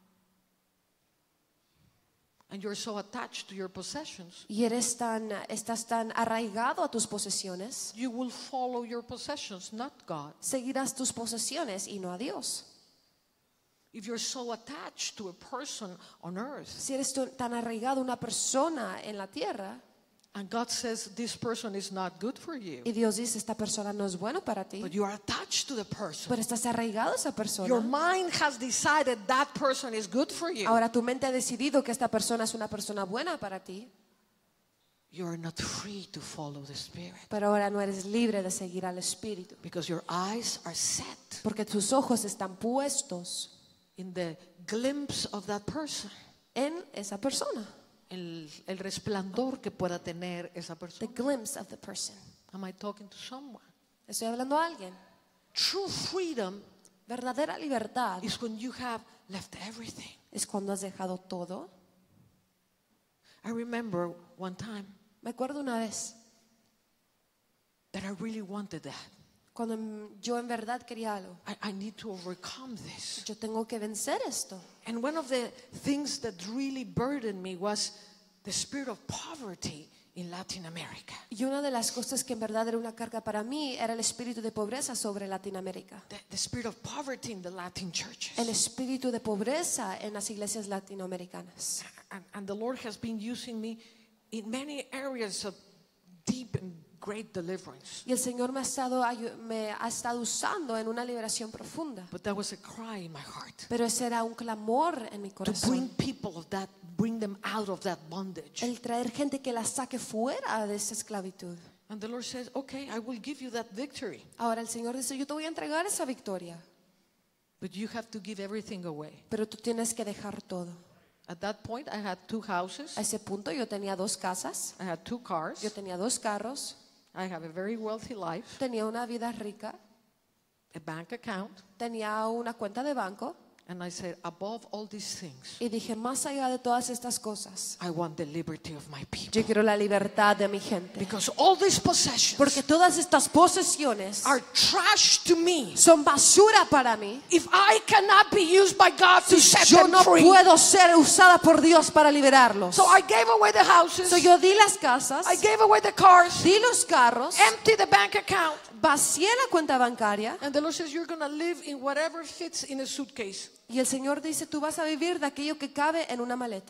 A: and you're so attached to your possessions,
B: y estás tan arraigado a tus posesiones,
A: you will follow your possessions, not God.
B: seguirás tus posesiones y no a Dios.
A: If you're so attached to a person on earth,
B: Si eres tan arraigado a una persona en la tierra,
A: and God says this person is not good for you,
B: y Dios dice, esta persona no es bueno para ti,
A: but you are attached to the person.
B: pero estás arraigado a esa
A: Your
B: persona.
A: mind has decided that person is good for you.
B: Ahora tu mente ha decidido que esta persona es una persona buena para ti,
A: You are not free to follow the Spirit,
B: pero ahora no eres libre de seguir al Espíritu,
A: because your eyes are set
B: porque tus ojos están puestos
A: in the glimpse of that person,
B: en esa persona,
A: el resplandor que pueda tener esa
B: the
A: persona.
B: glimpse of the person.
A: Am I talking to someone?
B: Estoy hablando a alguien.
A: True freedom
B: Verdadera libertad
A: is when you have left everything.
B: es cuando has dejado todo.
A: I remember one time
B: Me acuerdo una vez
A: that I really wanted that.
B: cuando yo en verdad quería algo.
A: I need to overcome this.
B: Yo tengo que vencer esto.
A: And one of the things that really burdened me was the spirit of poverty in Latin America.
B: Y una de las cosas que en verdad era una carga para mí era el espíritu de pobreza sobre Latinoamérica.
A: The spirit of poverty in the Latin churches.
B: El espíritu de pobreza en las iglesias latinoamericanas.
A: And the Lord has been using me in many areas of deep and great deliverance.
B: Y el Señor me ha estado usando en una liberación profunda.
A: But that was a cry in my heart.
B: Pero ese era un clamor en mi
A: To bring
B: corazón.
A: people of that, bring them out of that bondage.
B: El traer gente que la saque fuera de esa esclavitud.
A: And the Lord says, okay, I will give you that victory.
B: Ahora el Señor dice, yo te voy a entregar esa victoria,
A: But you have to give everything away.
B: pero tú tienes que dejar todo.
A: At that point, I had 2 houses.
B: A ese punto yo tenía 2 casas,
A: I had 2 cars.
B: yo tenía 2 carros,
A: I have a very wealthy life,
B: tenía una vida rica,
A: a bank account.
B: tenía una cuenta de banco
A: And I said, above all these things,
B: y dije, más allá de todas estas cosas,
A: I want the liberty of my people.
B: yo quiero la libertad de mi gente.
A: Because all these possessions
B: Porque todas estas posesiones
A: are trash to me.
B: son basura para mí.
A: If I cannot be used by God to set
B: Yo
A: them
B: no
A: free.
B: puedo ser usada por Dios para liberarlos.
A: So I gave away the houses.
B: So yo di las casas,
A: I gave away the cars.
B: di los carros,
A: Empty the bank account.
B: vacié la cuenta bancaria
A: And the Lord says, you're going to live in whatever fits in a suitcase.
B: y el Señor dice, tú vas a vivir de aquello que cabe en una maleta.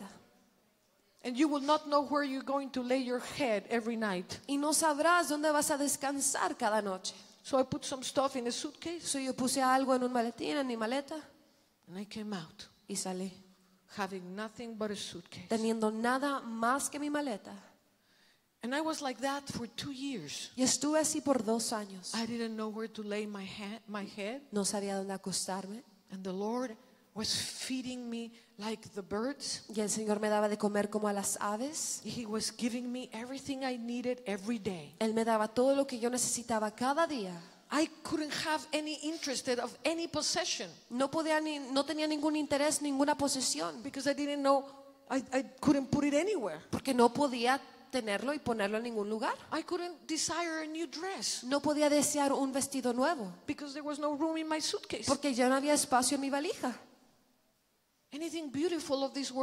A: And you will not know where you're going to lay your head every night.
B: Y no sabrás dónde vas a descansar cada noche.
A: So I put some stuff in a suitcase.
B: So yo puse algo en un maletín, en mi maleta,
A: And I came out
B: y salí,
A: having nothing but a suitcase.
B: teniendo nada más que mi maleta.
A: And I was like that for 2 years.
B: Y estuve así por 2 años.
A: I didn't know where to lay my head.
B: No sabía dónde acostarme.
A: And the Lord was feeding me like the birds.
B: Y el Señor me daba de comer como a las aves.
A: He was giving me everything I needed every day.
B: Él me daba todo lo que yo necesitaba cada día.
A: I couldn't have any interest of any possession
B: No tenía ningún interés, ninguna posesión,
A: because I didn't know, I couldn't put it anywhere.
B: porque no podía tenerlo y ponerlo en ningún lugar.
A: I couldn't desire a new dress
B: No podía desear un vestido nuevo,
A: because there was no room in my suitcase.
B: porque ya no había espacio en mi valija.
A: Anything beautiful of this world,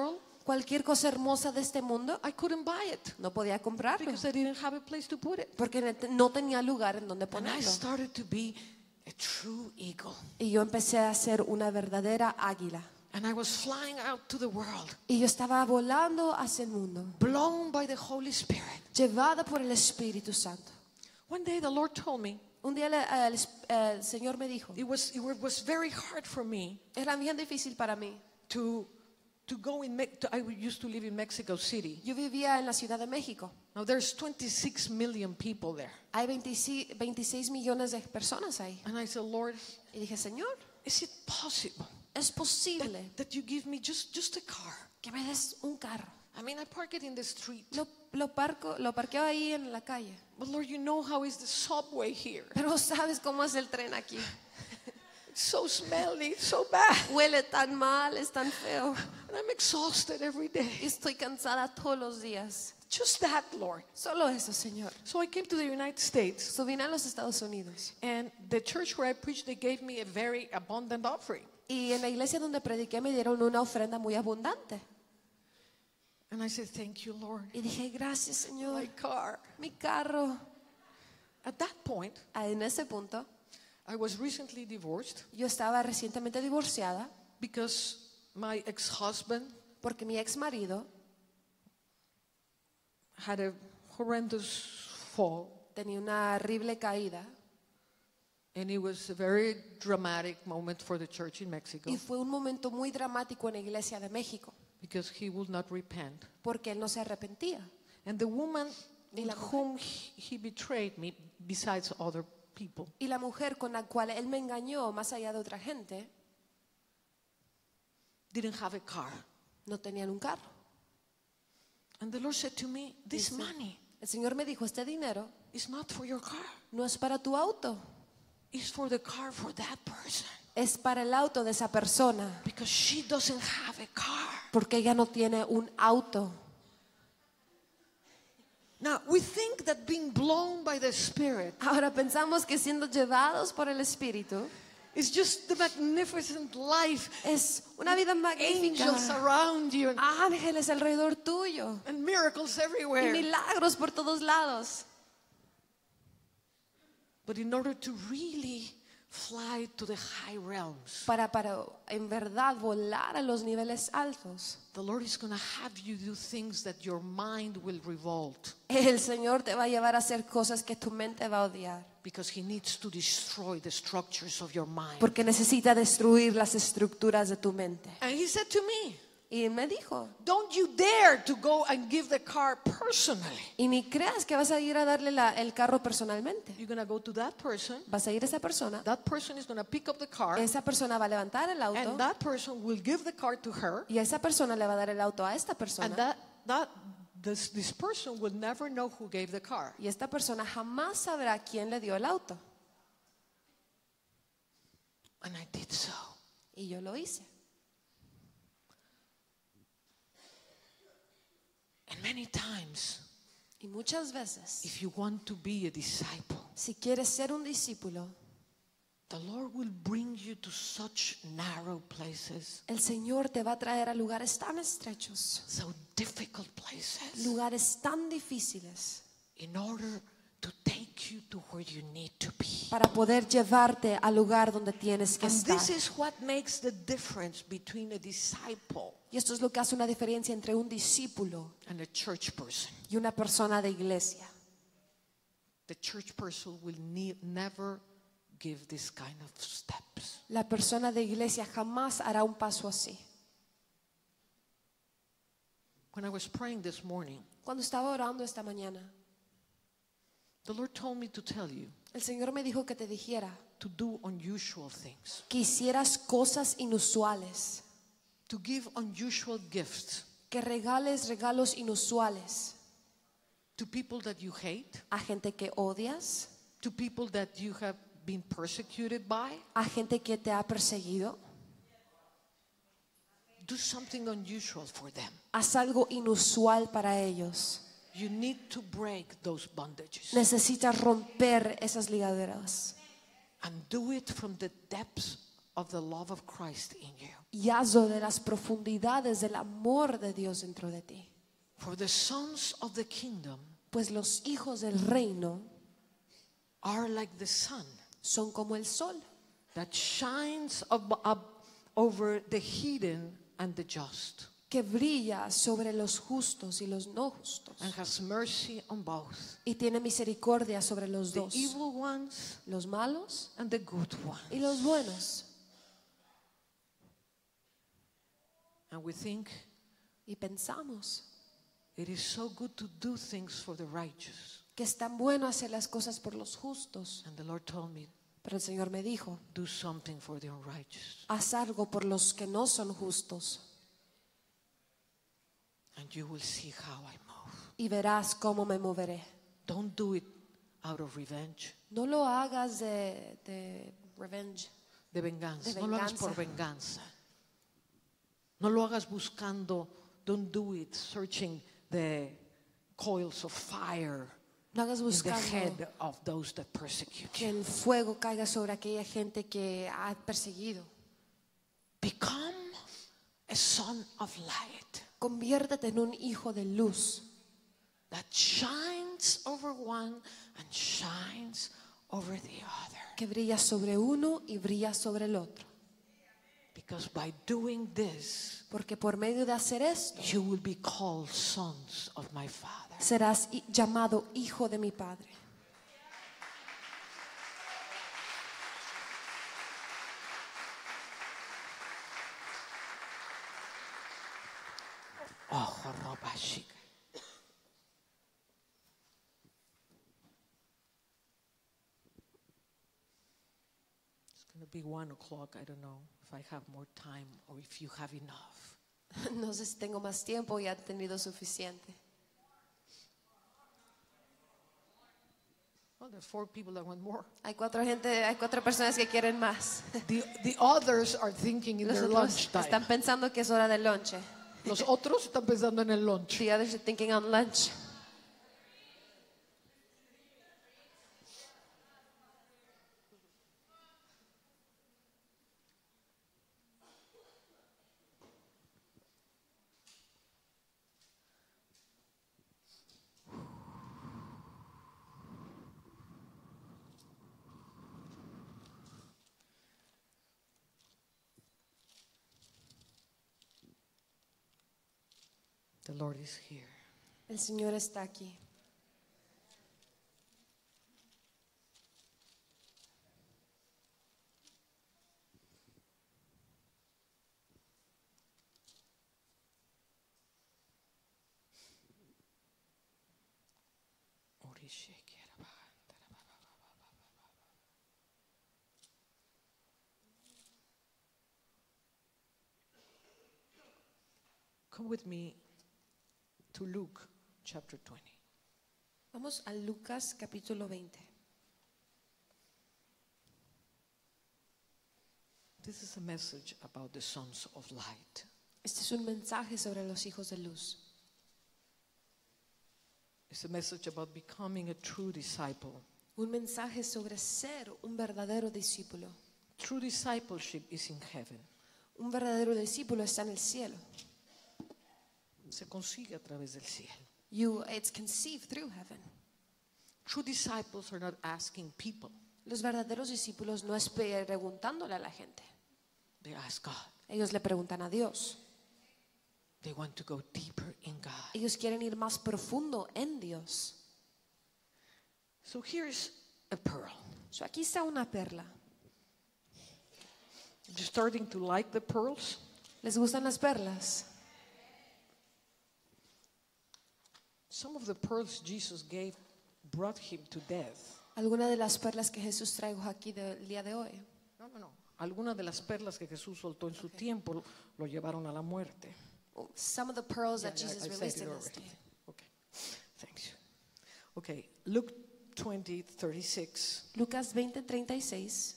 B: cualquier cosa hermosa de este mundo,
A: I couldn't buy it
B: no podía comprarlo
A: because I didn't have a place to put it.
B: porque no tenía lugar en donde
A: And I
B: ponerlo.
A: started to be a true eagle.
B: Y yo empecé a ser una verdadera águila.
A: And I was flying out to the world,
B: Y yo estaba volando hacia el mundo,
A: blown by the Holy Spirit.
B: llevada por el Espíritu Santo.
A: One day the Lord told me,
B: Un día el Señor me dijo,
A: it was very hard for me
B: era bien difícil para mí.
A: to go I used to live in Mexico City.
B: Yo vivía en la Ciudad de México.
A: Now there's 26 million people there.
B: Hay 26 millones de personas ahí.
A: And I said, Lord,
B: Y dije, Señor,
A: is it possible
B: es posible
A: that you give me just a car?
B: que me des un carro.
A: I mean, I park it in the street.
B: Lo parqueo ahí en la calle.
A: But Lord, you know how is the subway here.
B: Pero sabes cómo es el tren aquí.
A: It's so smelly, so bad.
B: Huele tan mal, es tan feo.
A: And I'm exhausted every day.
B: Y estoy cansada todos los días.
A: Just that, Lord.
B: Solo eso, Señor.
A: So I came to the United States.
B: So vine a los Estados Unidos.
A: And the church where I preached, they gave me a very abundant offering.
B: Y en la iglesia donde prediqué me dieron una ofrenda muy abundante.
A: And I said, thank you, Lord.
B: Y dije, gracias, Señor.
A: My car.
B: Mi carro.
A: At that point,
B: En ese punto,
A: I was recently divorced
B: yo estaba recientemente divorciada
A: because my ex-husband
B: porque mi ex marido
A: had a horrendous fall.
B: tenía una horrible caída.
A: And it was a very dramatic moment for the church in Mexico
B: Y fue un momento muy dramático en la iglesia de México
A: because he would not repent.
B: porque él no se arrepentía.
A: And the woman in
B: la mujer.
A: whom he betrayed me, besides other people,
B: Y la mujer con la cual él me engañó, más allá de otra gente,
A: didn't have a car.
B: no tenían un carro.
A: And the Lord said to me, this
B: Dice,
A: money
B: el Señor me dijo, este dinero
A: is not for your car.
B: no es para tu auto,
A: It's for the car for that person
B: es para el auto de esa persona,
A: because she doesn't have a car.
B: porque ella no tiene un auto.
A: Now, we think that being blown by the Spirit
B: Ahora pensamos que siendo llevados por el Espíritu
A: is just the magnificent life,
B: es una vida magnífica.
A: angels around you
B: Ángeles alrededor tuyo
A: and miracles
B: y
A: everywhere.
B: milagros por todos lados.
A: But in order to really fly to the high realms,
B: Para en verdad volar a los niveles altos,
A: the Lord is going to have you do things that your mind will revolt
B: el Señor te va a llevar a hacer cosas que tu mente va a odiar.
A: because He needs to destroy the structures of your mind.
B: Porque necesita destruir las estructuras de tu mente.
A: And He said to me,
B: Y me dijo,
A: don't you dare to go and give the car personally.
B: y ni creas que vas a ir a darle el carro personalmente.
A: You're going to go to that person.
B: Vas a ir a esa persona.
A: That person is going to pick up the car.
B: Esa persona va a levantar el auto.
A: And that person will give the car to her.
B: Y esa persona le va a dar el auto a esta
A: And
B: persona.
A: this person will never know who gave the car.
B: Y esta persona jamás sabrá quién le dio el auto.
A: And I did so.
B: Y yo lo hice.
A: And many times,
B: Y muchas veces,
A: if you want to be a disciple,
B: si quieres ser un discípulo,
A: the Lord will bring you to such narrow places,
B: el Señor te va a traer a lugares tan estrechos,
A: so difficult places,
B: lugares tan difíciles,
A: in order to take you to where you need to be.
B: para poder llevarte al lugar donde tienes que
A: And
B: estar.
A: this is what makes the difference between a disciple
B: Y esto es lo que hace una diferencia entre un discípulo
A: and a church person.
B: y una persona de iglesia.
A: The church person will never give this kind of steps.
B: La persona de iglesia jamás hará un paso así.
A: When I was praying this morning,
B: Cuando estaba orando esta mañana,
A: the Lord told me to tell you
B: el Señor me dijo que te dijera
A: to do unusual things,
B: que hicieras cosas inusuales,
A: to give unusual gifts
B: que regales regalos inusuales
A: to people that you hate,
B: a gente que odias,
A: to people that you have been persecuted by.
B: a gente que te ha perseguido.
A: Do something unusual for them.
B: Haz algo inusual para ellos.
A: You need to break those bondages
B: Necesitas romper esas ligaduras
A: and do it from the depths of the love of Christ in you.
B: Y hazlo de las profundidades del amor de Dios dentro de ti.
A: For the sons of the kingdom
B: Pues los hijos del reino
A: are like the sun
B: son como el sol
A: that shines over the hidden and the just,
B: que brilla sobre los justos y los no justos.
A: and has mercy on both
B: Y tiene misericordia sobre los
A: the
B: dos,
A: evil ones
B: los malos
A: and the good ones.
B: y los buenos.
A: And we think
B: Y pensamos
A: it is so good to do things for the righteous.
B: que es tan bueno hacer las cosas por los justos.
A: And the Lord told me,
B: Pero el Señor me dijo,
A: do something for the unrighteous,
B: haz algo por los que no son justos
A: and you will see how I move.
B: y verás cómo me moveré.
A: Don't do it out of revenge,
B: No lo hagas de revenge.
A: de venganza.
B: De
A: No lo hagas por venganza. No lo hagas buscando. Don't do it searching the coils of fire
B: No hagas
A: in the
B: buscando
A: head of those that persecute
B: que
A: you.
B: el fuego caiga sobre aquella gente que ha perseguido.
A: Become a son of light
B: Conviértete en un hijo de luz
A: that shines over one and shines over the other.
B: que brilla sobre uno y brilla sobre el otro.
A: Because by doing this,
B: Porque por medio de hacer esto
A: you will be called sons of my Father.
B: serás llamado hijo de mi Padre.
A: Oh, Horobashika. It's going to be 1 o'clock. I don't know if I have more time or if you have enough.
B: No sé si tengo más tiempo y han tenido suficiente.
A: Well, there's 4 people that want more.
B: Hay cuatro personas que quieren más.
A: The others are thinking in
B: Los
A: their
B: otros
A: lunchtime.
B: están pensando que es hora del lonche.
A: Los otros están pensando en el lunch.
B: The others are thinking on lunch.
A: The Lord is here.
B: El Señor está aquí.
A: Come with me to Luke chapter 20.
B: Vamos a Lucas capítulo 20.
A: This is a message about the sons of light.
B: Este es un mensaje sobre los hijos de luz.
A: It's a message about becoming a true disciple.
B: Un mensaje sobre ser un verdadero discípulo.
A: True discipleship is in heaven.
B: Un verdadero discípulo está en el cielo.
A: Se consigue a través del cielo.
B: It's conceived through heaven.
A: True disciples are not asking people.
B: Los verdaderos discípulos no es preguntándole a la gente.
A: They ask God.
B: Ellos le preguntan a Dios.
A: They want to go deeper in God.
B: Ellos quieren ir más profundo en Dios.
A: So here's a pearl.
B: So aquí está una perla.
A: You're starting to like the pearls?
B: ¿Les gustan las perlas?
A: Some of the pearls Jesus gave brought him to death.
B: ¿Alguna de las perlas que Jesús trajo aquí del día de hoy?
A: No. Algunas de las perlas que Jesús soltó en su tiempo lo llevaron a la muerte.
B: Some of the pearls that
A: Yeah,
B: Jesus
A: I said
B: released
A: it
B: in this
A: already.
B: day.
A: Okay, thanks. Okay, Luke 20:36.
B: Lucas 20:36.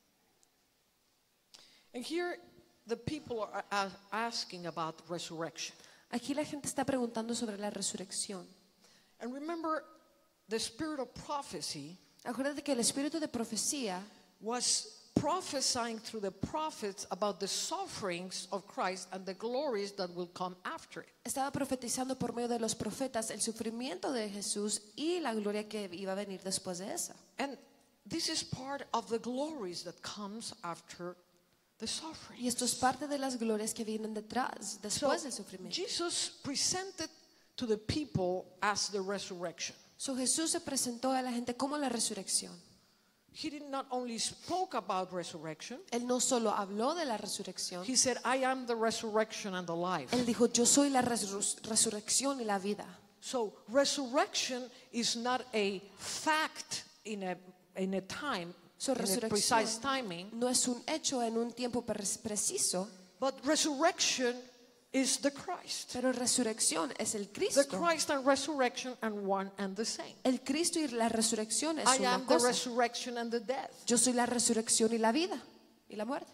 A: And here the people are asking about resurrection.
B: Aquí la gente está preguntando sobre la resurrección.
A: And remember, the spirit of prophecy
B: Acuérdate que el espíritu de profecía
A: was prophesying through the prophets about the sufferings of Christ and the glories that will come after it.
B: Estaba profetizando por medio de los profetas el sufrimiento de Jesús y la gloria que iba a venir después de esa.
A: And this is part of the glories that comes after the suffering.
B: Y esto es parte de las glorias que vienen detrás, después del sufrimiento.
A: Jesus presented to the people as the resurrection.
B: So Jesús se presentó a la gente como la resurrección.
A: He did not only spoke about resurrection.
B: Él no solo habló de la resurrección.
A: He said, I am the resurrection and the life.
B: Él dijo, yo soy la resurrección y la vida.
A: So resurrection is not a fact in a time,
B: So,
A: in a precise timing,
B: no es un hecho en un tiempo preciso,
A: but resurrection is the Christ.
B: pero resurrección es el
A: The
B: Cristo.
A: Christ and resurrection are one and the same.
B: El Cristo y la resurrección es
A: I
B: una
A: am the
B: cosa.
A: resurrection and the death.
B: Yo soy la resurrección y la vida y la muerte.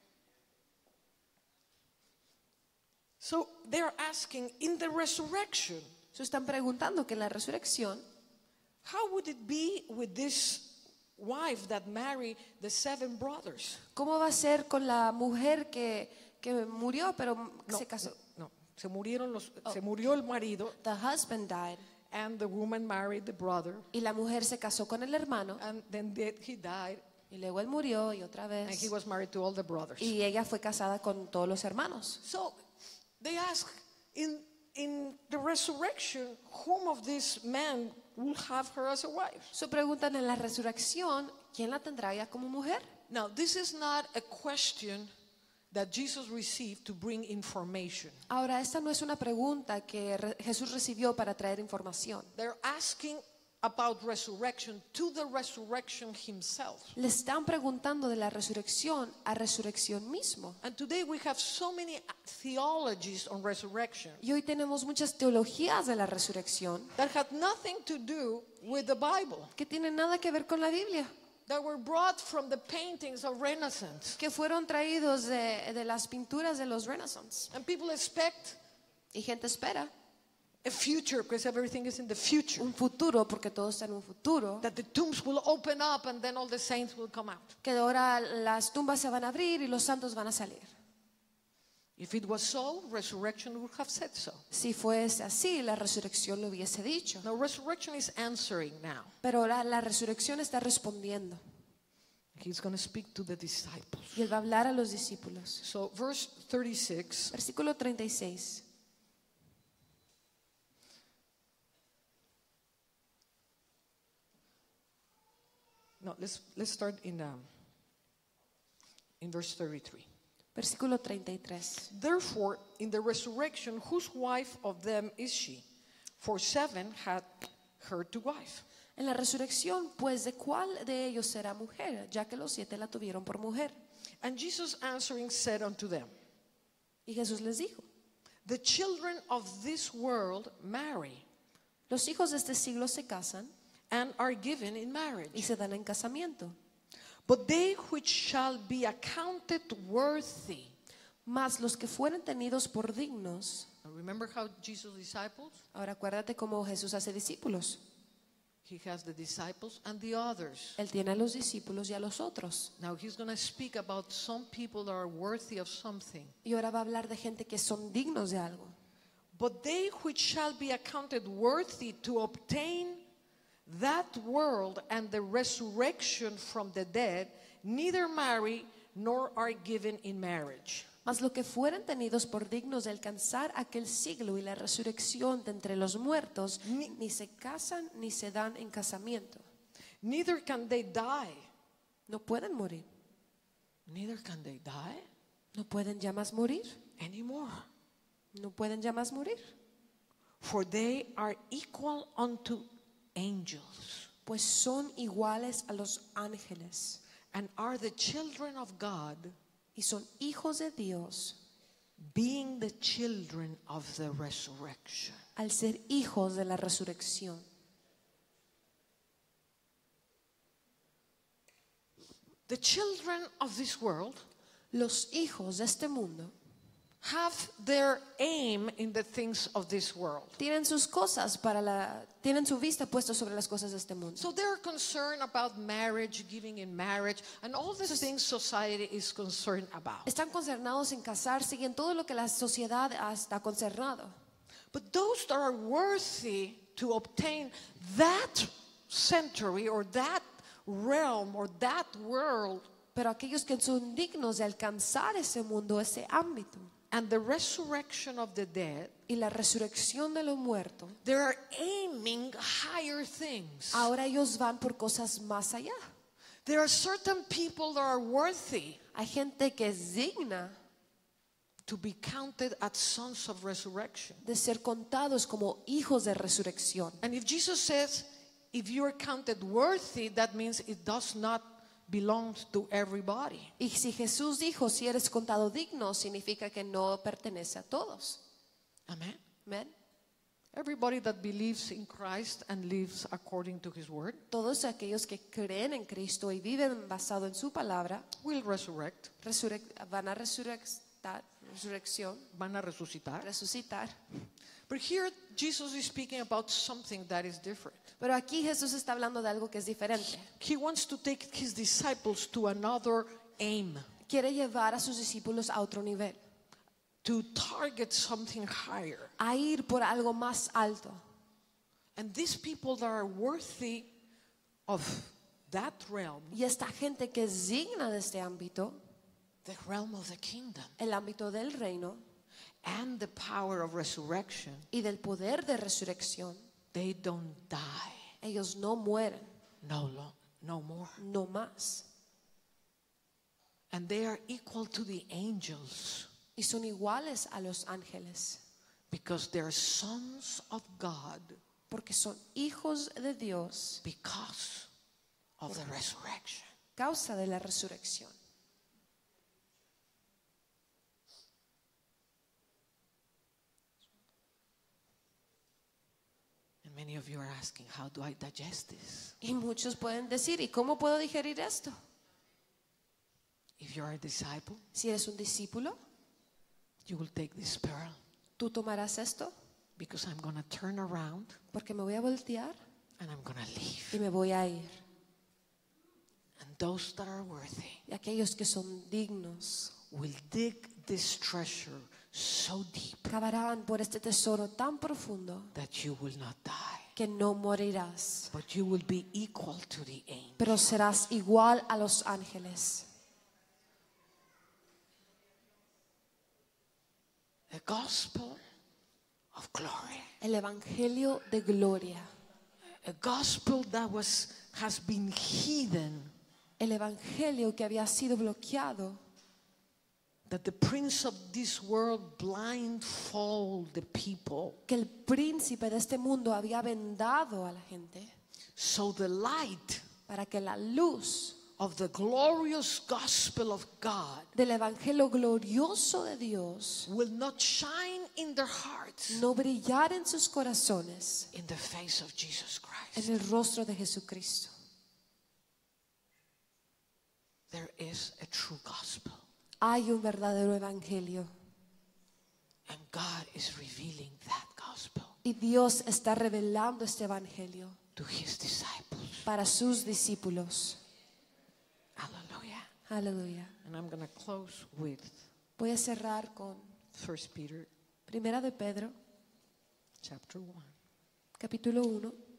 A: So they're asking, in the resurrection,
B: Se están preguntando que en la resurrección,
A: how would it be with this wife that married the 7 brothers?
B: ¿cómo va a ser con la mujer que murió pero se casó?
A: No, se murió el marido,
B: The husband died
A: and the woman married the brother,
B: y la mujer se casó con el hermano
A: and then he died,
B: y luego él murió y otra
A: and he
B: vez
A: was married to all the brothers.
B: y ella fue casada con todos los hermanos.
A: So they ask, in the resurrection, whom of these men will have her as a wife?
B: So preguntan en la resurrección, ¿quién la tendrá ella como mujer?
A: Now, this is not a question that Jesus received to bring information.
B: Ahora, esta no es una pregunta que Jesús recibió para traer información.
A: They're asking about resurrection to the resurrection himself.
B: Le están preguntando de la resurrección a resurrección mismo.
A: And today we have so many theologies on resurrection
B: Y hoy tenemos muchas teologías de la resurrección
A: that had nothing to do with the Bible,
B: que tienen nada que ver con la Biblia,
A: that were brought from the paintings of Renaissance.
B: que fueron traídos de las pinturas de los Renaissance.
A: And people expect
B: Y gente espera
A: a future, because everything is in the future,
B: un futuro, porque todo está en un futuro,
A: that the tombs will open up and then all the saints will come out.
B: que ahora las tumbas se van a abrir y los santos van a salir.
A: If it was so, resurrection would have said so.
B: Si fuese así, la resurrección lo hubiese dicho.
A: Now, resurrection is answering now.
B: Pero ahora la resurrección está respondiendo.
A: He's going to speak to the disciples.
B: Y él va a hablar a los discípulos.
A: So, verse 36.
B: Versículo 36.
A: No, let's start in verse 33.
B: Versículo 33.
A: Therefore, in the resurrection, whose wife of them is she? For 7 had her to wife.
B: En la resurrección, pues, ¿de cuál de ellos será mujer? Ya que los 7 la tuvieron por mujer.
A: And Jesus answering said unto them,
B: Y Jesús les dijo,
A: the children of this world marry
B: los hijos de este siglo se casan
A: and are given in
B: y
A: marriage.
B: se dan en casamiento.
A: But they which shall be accounted worthy.
B: Mas los que fueren tenidos por dignos.
A: Now remember how Jesus' disciples?
B: Ahora acuérdate cómo Jesús hace discípulos.
A: He has the disciples and the others.
B: Él tiene a los discípulos y a los otros.
A: Now he's going to speak about some people that are worthy of something.
B: Y ahora va a hablar de gente que son dignos de algo.
A: But they which shall be accounted worthy to obtain that world and the resurrection from the dead, neither marry nor are given in marriage.
B: Mas lo que fueren tenidos por dignos de alcanzar aquel siglo y la resurrección de entre los muertos, ni se casan ni se dan en casamiento.
A: Neither can they die.
B: No pueden morir.
A: Neither can they die
B: No pueden ya más morir.
A: anymore.
B: No pueden ya más morir.
A: For they are equal unto angels
B: Pues son iguales a los ángeles
A: and are the children of God,
B: y son hijos de Dios
A: being the children of the resurrection.
B: al ser hijos de la resurrección.
A: The children of this world
B: Los hijos de este mundo
A: have their aim in the things of this world.
B: tienen sus tienen su vista puesta sobre las cosas de este mundo.
A: So they're concerned about marriage, giving in marriage, and all the things society is concerned about.
B: Están concernados en casarse y en todo lo que la sociedad está concernado.
A: But those that are worthy to obtain that century or that realm or that world
B: Pero aquellos que son dignos de alcanzar ese mundo, ese ámbito,
A: and the resurrection of the dead,
B: y la resurrección de los muertos,
A: they are aiming higher things.
B: ahora ellos van por cosas más allá.
A: There are certain people that are worthy
B: Hay gente que es digna
A: to be counted as sons of resurrection.
B: de ser contados como hijos de resurrección.
A: And if Jesus says, if you are counted worthy, that means it does not belong to everybody.
B: Y si Jesús dijo, si eres contado digno, significa que no pertenece a todos.
A: Amen.
B: ¿Ven?
A: Everybody that believes in Christ and lives according to his word
B: Todos aquellos que creen en Cristo y viven basado en su palabra
A: will resurrect,
B: van a resurrección,
A: van a resucitar.
B: resucitar.
A: But here Jesus is speaking about something that is different.
B: Pero aquí Jesús está hablando de algo que es diferente.
A: He wants to take his disciples to another aim,
B: Quiere llevar a sus discípulos a otro nivel,
A: to target something higher.
B: a ir por algo más alto.
A: And these people that are worthy of that realm,
B: Y esta gente que es digna de este ámbito,
A: the realm of the kingdom,
B: el ámbito del reino
A: and the power of resurrection,
B: y del poder de resurrección,
A: they don't die
B: ellos no mueren,
A: no more.
B: no más.
A: And they are equal to the angels
B: Y son iguales a los ángeles,
A: because they're sons of God
B: porque son hijos de Dios,
A: because of the resurrection.
B: causa de la resurrección.
A: And many of you are asking, how do I digest this?
B: Y muchos pueden decir, ¿y cómo puedo digerir esto?
A: If you're a disciple,
B: Si eres un discípulo,
A: you will take this pearl
B: tú tomarás esto,
A: because I'm going to turn around
B: porque me voy a voltear
A: and I'm going to leave.
B: y me voy a ir.
A: And those that are worthy
B: Y aquellos que son dignos
A: will dig this treasure so deep
B: cavarán por este tesoro tan profundo
A: that you will not die,
B: que no morirás,
A: but you will be equal to the angel.
B: pero serás igual a los ángeles.
A: The gospel of glory.
B: El evangelio de gloria,
A: A gospel that has been hidden,
B: el evangelio que había sido bloqueado,
A: that the prince of this world blindfold the people,
B: que el príncipe de este mundo había vendado a la gente
A: so the light
B: para que la luz
A: of the glorious gospel of God
B: del evangelio glorioso de Dios
A: will not shine in their hearts
B: no brillara en sus corazones,
A: in the face of Jesus Christ.
B: en el rostro de Jesucristo.
A: There is a true gospel,
B: Hay un verdadero evangelio
A: and God is revealing that gospel
B: y Dios está revelando este evangelio
A: to his disciples.
B: para sus discípulos.
A: Hallelujah.
B: Aleluya.
A: And I'm going to close with
B: Voy a cerrar con
A: 1 Peter
B: Primera de Pedro,
A: chapter 1.
B: capítulo 1,